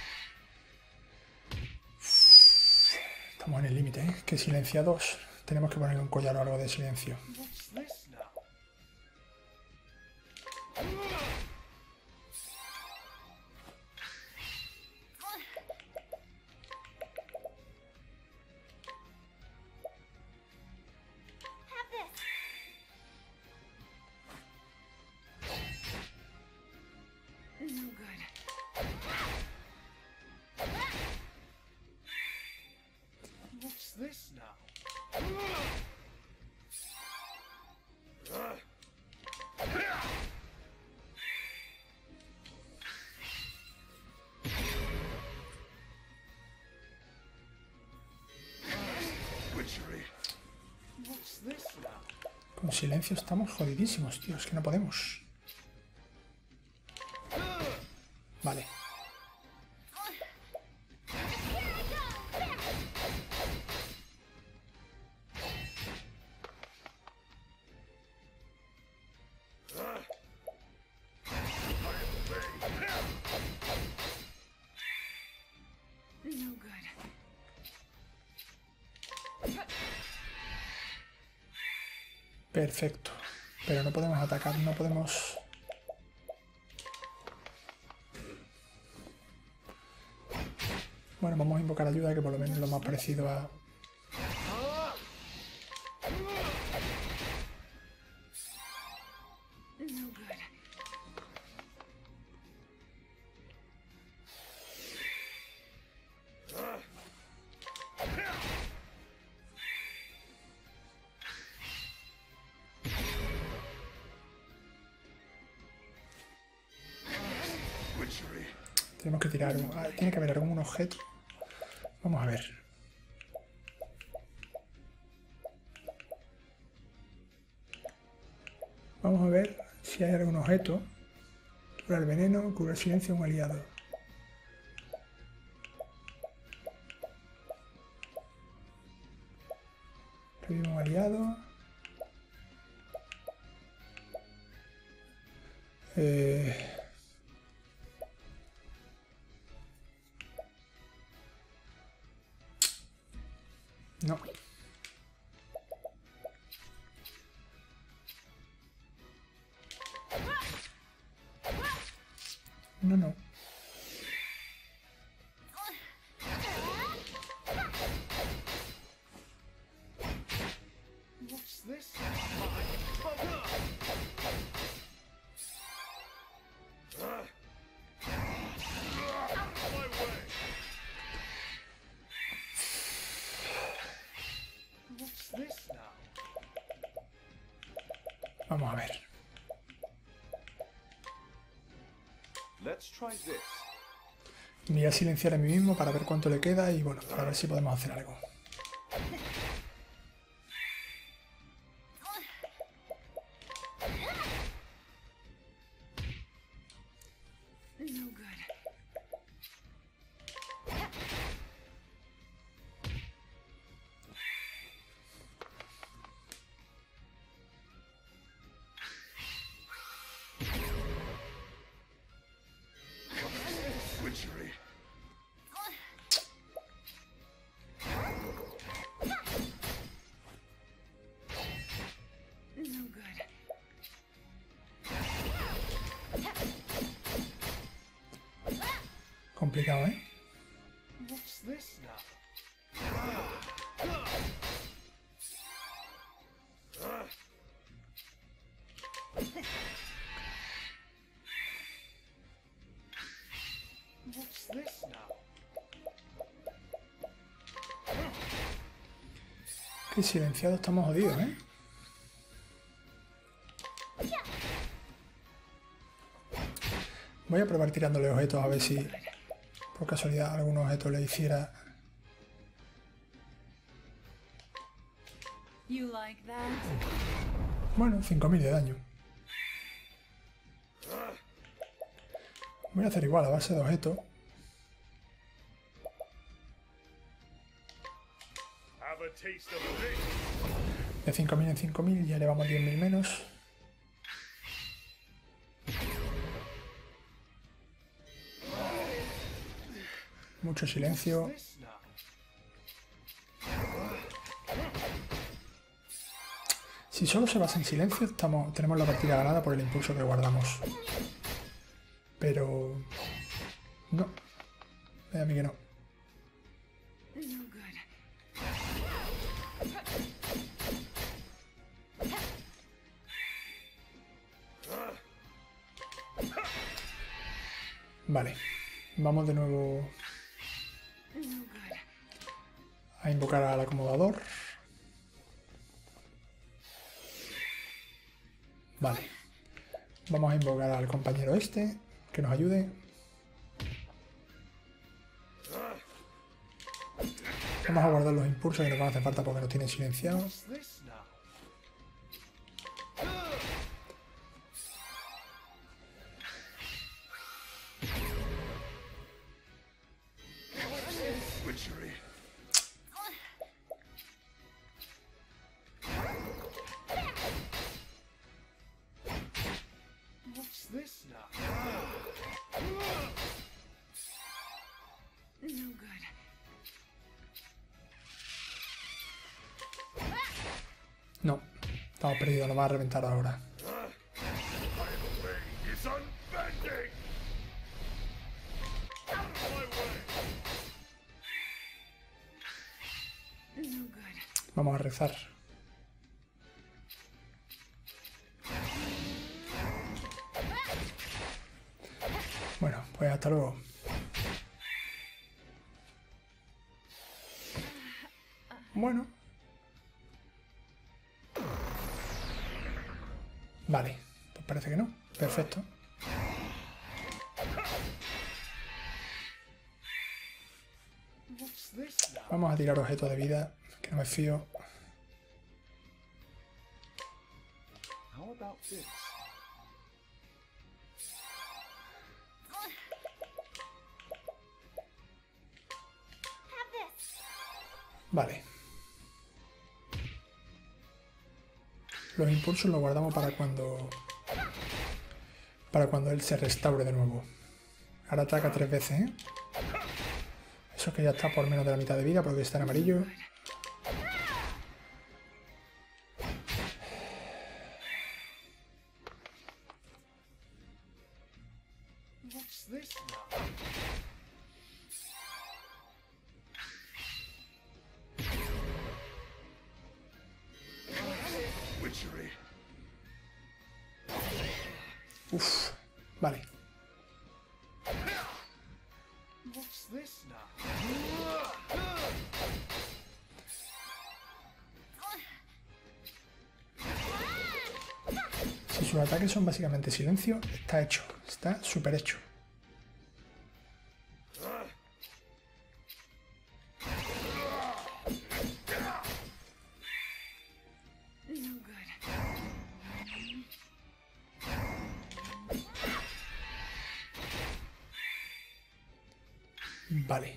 Estamos en el límite, ¿eh? Que silenciados. Tenemos que ponerle un collar o algo de silencio. What's this now? Have this. No good. What's this now? Witchery. What's this now? Con silencio estamos jodidísimos, tío. Es que no podemos. Vale. Perfecto. Pero no podemos atacar, no podemos... Bueno, vamos a invocar ayuda, que por lo menos es lo más parecido a... Tenemos que tirar... Un... Ah, tiene que haber algún objeto. Vamos a ver. Vamos a ver si hay algún objeto. Cura el veneno, cura el silencio a un aliado. Revive un aliado. Eh... No. No, no. What's this? What's this now? Vamos a ver. Let's try this. Me voy a silenciar a mí mismo para ver cuánto le queda y bueno, para ver si podemos hacer algo. Witchery. No good. Complicado, ¿eh? What's this now? What's this now? Que silenciado estamos jodidos, ¿eh? Voy a probar tirándole objetos a ver si por casualidad algún objeto le hiciera... You like that? Bueno, cinco mil de daño. Voy a hacer igual a base de objetos. Have a taste of this. De cinco mil en cinco mil ya le vamos diez mil menos. Mucho silencio. This now? Si solo se basa en silencio, estamos, tenemos la partida ganada por el impulso que guardamos. Pero... no. Eh, a mí que no. No good. Vale. Vamos de nuevo No good. a invocar al acomodador. Vale. Vamos a invocar al compañero este, que nos ayude. Vamos a guardar los impulsos que nos van a hacer falta porque nos tienen silenciados. What's this now? Witchery. What's this now? No good. No. Estamos perdidos, nos va a reventar ahora. It's unbending. Out of my way. No good. Vamos a rezar. Bueno, pues hasta luego. Bueno. Vale, pues parece que no. Perfecto. What's this now? Vamos a tirar objetos de vida, que no me fío. How about this? Have this. Vale. Los impulsos los guardamos para cuando... Para cuando él se restaure de nuevo. Ahora ataca tres veces, ¿eh? Eso que ya está por menos de la mitad de vida porque está en amarillo. What's this now? Witchery. Uf, vale. What's this now? Si sus ataques son básicamente silencio, está hecho. Está súper hecho. No good. Vale.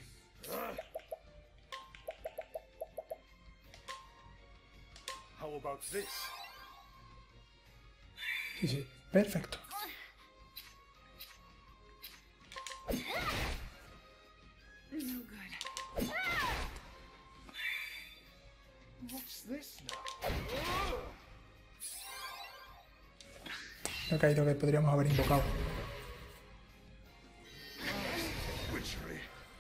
How about this? Sí, sí. Perfecto. No good. What's this now? No he caído que podríamos haber invocado. Witchery.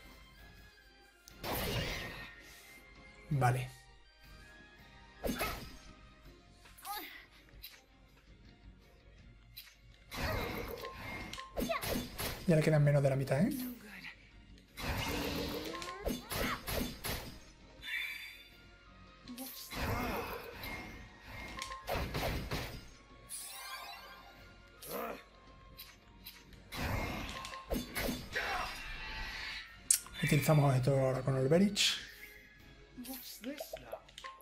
Vale. Ya le quedan menos de la mitad, ¿eh? No good. What's that? Utilizamos esto ahora con el Berich. What's this now?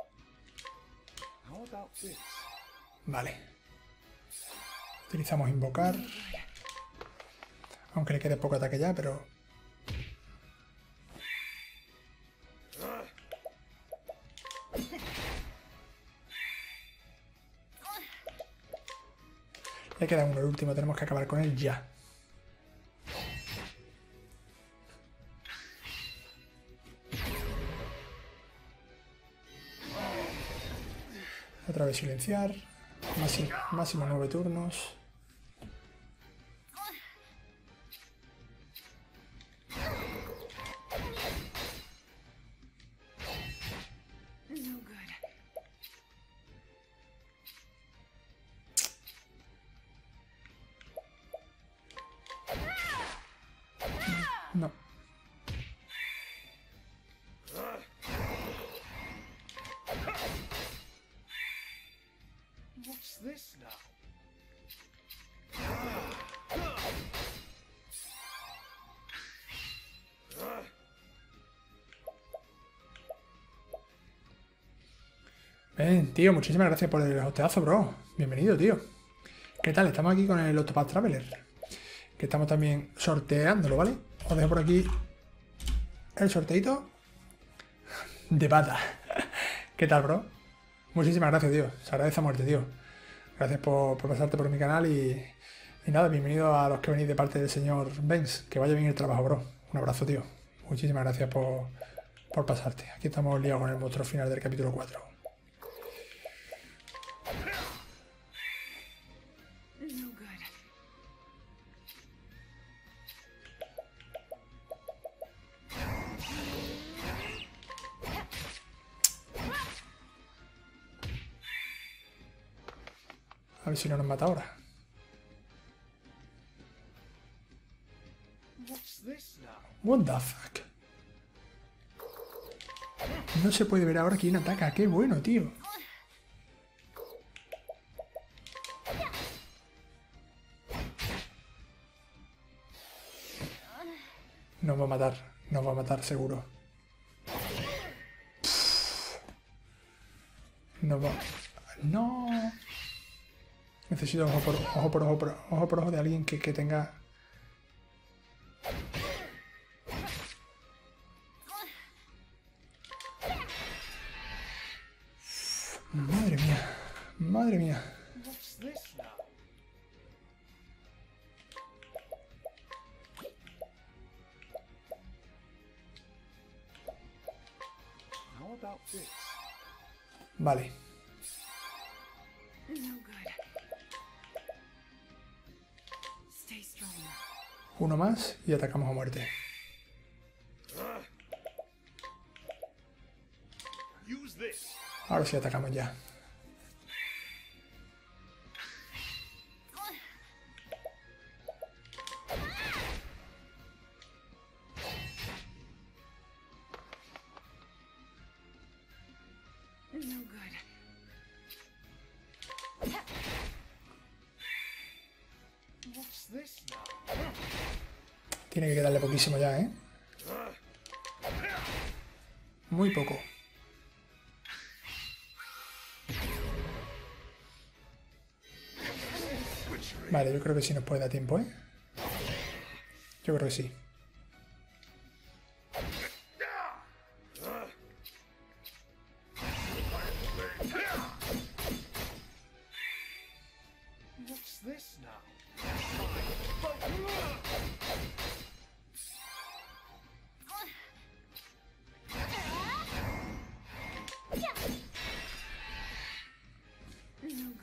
How about this? Vale. Utilizamos invocar. Aunque le quede poco ataque ya, pero... Le queda uno, el último. Tenemos que acabar con él ya. Otra vez silenciar. Máximo, máximo nueve turnos. No good. No. What's this now? Ven, tío, muchísimas gracias por el hosteazo, bro. Bienvenido, tío. ¿Qué tal? Estamos aquí con el Octopath Traveler, que estamos también sorteándolo, ¿vale? Os dejo por aquí el sorteito de Bata. ¿Qué tal, bro? Muchísimas gracias, tío. Se agradece a muerte, tío. Gracias por, por pasarte por mi canal y, y nada, bienvenido a los que venís de parte del señor Benz. Que vaya bien el trabajo, bro. Un abrazo, tío. Muchísimas gracias por, por pasarte. Aquí estamos liados con el monstruo final del capítulo cuatro. ver si no nos mata ahora. What's this now? What the fuck. No se puede ver ahora quién ataca. Qué bueno, tío. Nos va a matar. Nos va a matar seguro. Nos va... No. Necesito ojo por ojo por ojo por ojo, por ojo de alguien que, que tenga... Madre mía. Madre mía. What's this now? How about this? Vale. No good. Stay strong. Uno más y atacamos a muerte. Use this. Ahora sí atacamos ya. No good. What's this now? Tiene que quedarle poquísimo ya, ¿eh? Muy poco. Vale, yo creo que sí nos puede dar tiempo, ¿eh? Yo creo que sí. What's this now? No good.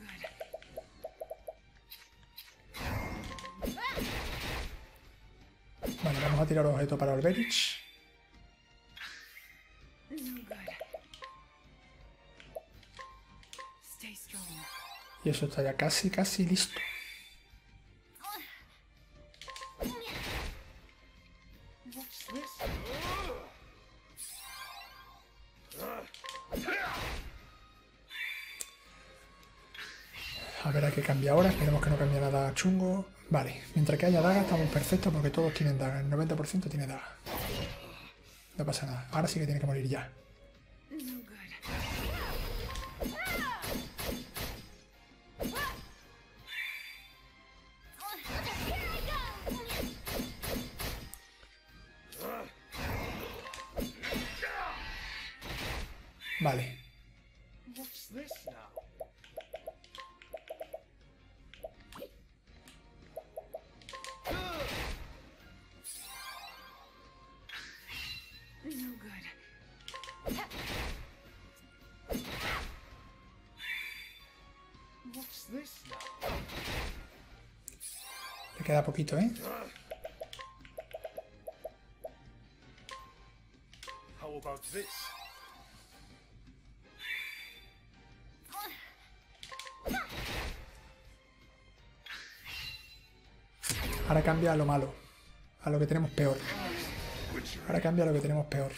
Vale, vamos a tirar objeto para Alberich. No good. Stay strong. Y eso está ya casi, casi listo. What's this? A ver a qué cambia ahora. Esperemos que no cambie nada chungo. Vale, mientras que haya daga estamos perfectos porque todos tienen daga. El noventa por ciento tiene daga. No pasa nada. Ahora sí que tiene que morir ya. No good. Vale. What's this now? No good. What's this now? Le queda poquito, ¿eh? How about this? Ahora cambia a lo malo. A lo que tenemos peor. Ahora cambia a lo que tenemos peor.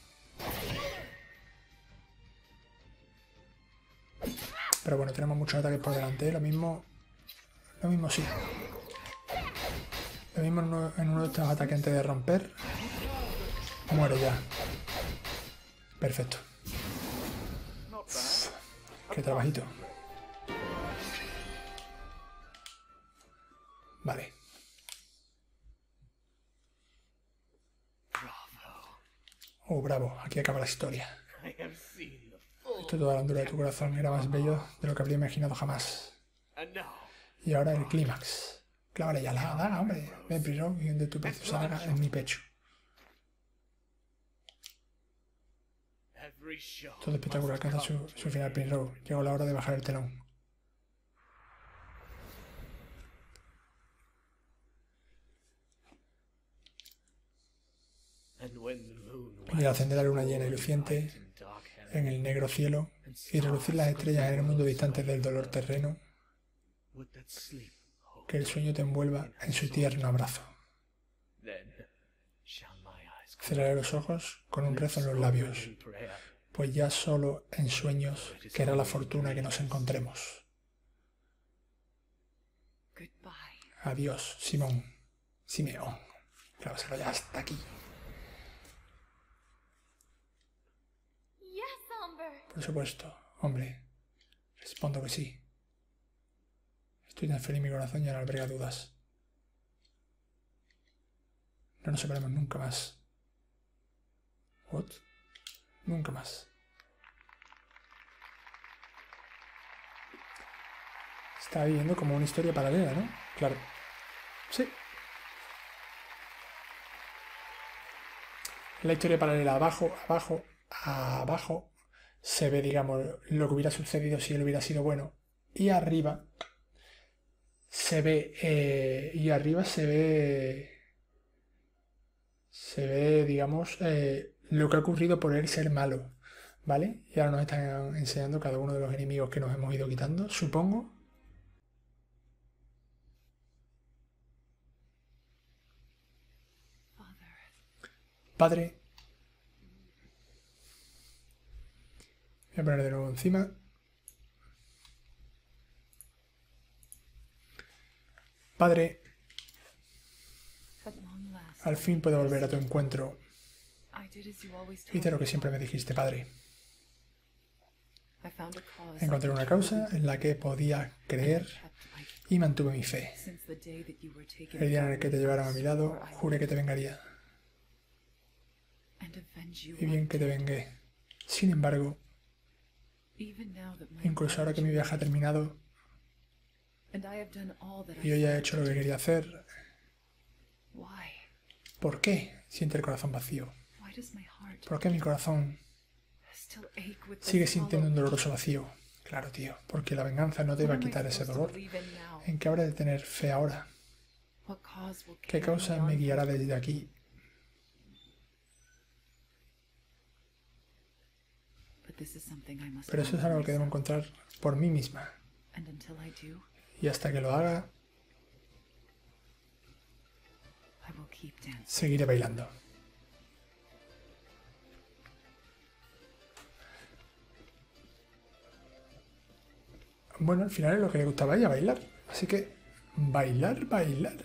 Pero bueno, tenemos muchos ataques por delante, ¿eh? Lo mismo... Lo mismo sí. Lo mismo en uno, en uno de estos ataques antes de romper. Muere ya. Perfecto. Uf, qué trabajito. Vale. Oh, bravo. Aquí acaba la historia. I have seen the full. Esto toda la hondura de tu corazón era más bello de lo que habría imaginado jamás. And now, Y ahora el clímax. Clávale ya la daga, hombre. Ven, Primrose, y hunde tu preciosa daga en mi pecho. every show. Todo espectáculo alcanza su, su final, Primrose. Llegó la hora de bajar el telón. And when the moon Y al ascender la luna llena y luciente in dark heaven, en el negro cielo y relucir las estrellas en el mundo distante del dolor terreno, Que el sueño te envuelva en su tierno abrazo. Cerraré los ojos con un rezo en los labios, pues ya solo en sueños querrá la fortuna que nos encontremos. Adiós, Simón. Simeón. Claro, se vaya hasta aquí. Yes, Umber. Por supuesto, hombre. Respondo que sí. Estoy tan feliz, mi corazón ya no alberga dudas. No nos separemos nunca más. ¿What? Nunca más. Está viendo como una historia paralela, ¿no? Claro. Sí. La historia paralela abajo, abajo, abajo se ve, digamos, lo que hubiera sucedido si él hubiera sido bueno. Y arriba se ve, eh, y arriba se ve, se ve, digamos, eh, lo que ha ocurrido por él ser malo, ¿vale? Y ahora nos están enseñando cada uno de los enemigos que nos hemos ido quitando, supongo. Padre. Voy a poner de nuevo encima. Padre. Al fin puedo volver a tu encuentro. Hice lo que siempre me dijiste, padre. Encontré una causa en la que podía creer y mantuve mi fe. El día en el que te llevaron a mi lado, juré que te vengaría. Y bien que te vengué. Sin embargo, incluso ahora que mi viaje ha terminado y yo ya he hecho lo que quería hacer, ¿por qué siente el corazón vacío? ¿Por qué mi corazón sigue sintiendo un doloroso vacío? Claro, tío, porque la venganza no te va a quitar ese dolor. ¿En qué habré de tener fe ahora? ¿Qué causa me guiará desde aquí? Pero eso es algo que debo encontrar por mí misma. Y hasta que lo haga, seguiré bailando. Bueno, al final es lo que le gustaba a ella, bailar. Así que, bailar, bailar.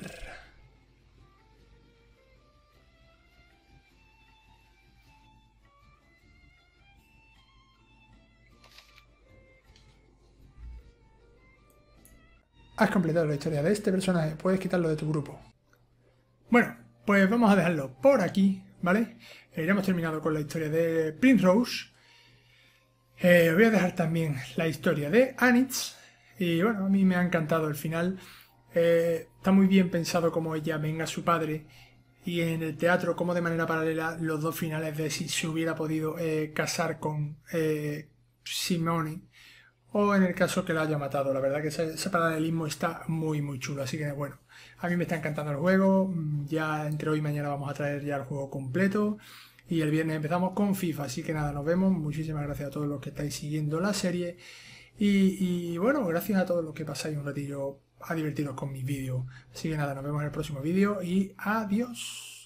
Has completado la historia de este personaje, puedes quitarlo de tu grupo. Bueno, pues vamos a dejarlo por aquí, ¿vale? Eh, ya hemos terminado con la historia de Primrose. Eh, os voy a dejar también la historia de Anitz. Y bueno, a mí me ha encantado el final. Eh, está muy bien pensado como ella venga a su padre. Y en el teatro, como de manera paralela, los dos finales de si se hubiera podido eh, casar con eh, Simone. O en el caso que la haya matado. La verdad que ese, ese paralelismo está muy muy chulo. Así que bueno, a mí me está encantando el juego. Ya entre hoy y mañana vamos a traer ya el juego completo. Y el viernes empezamos con FIFA. Así que nada, nos vemos. Muchísimas gracias a todos los que estáis siguiendo la serie. Y, y bueno, gracias a todos los que pasáis un ratillo a divertiros con mis vídeos. Así que nada, nos vemos en el próximo vídeo y adiós.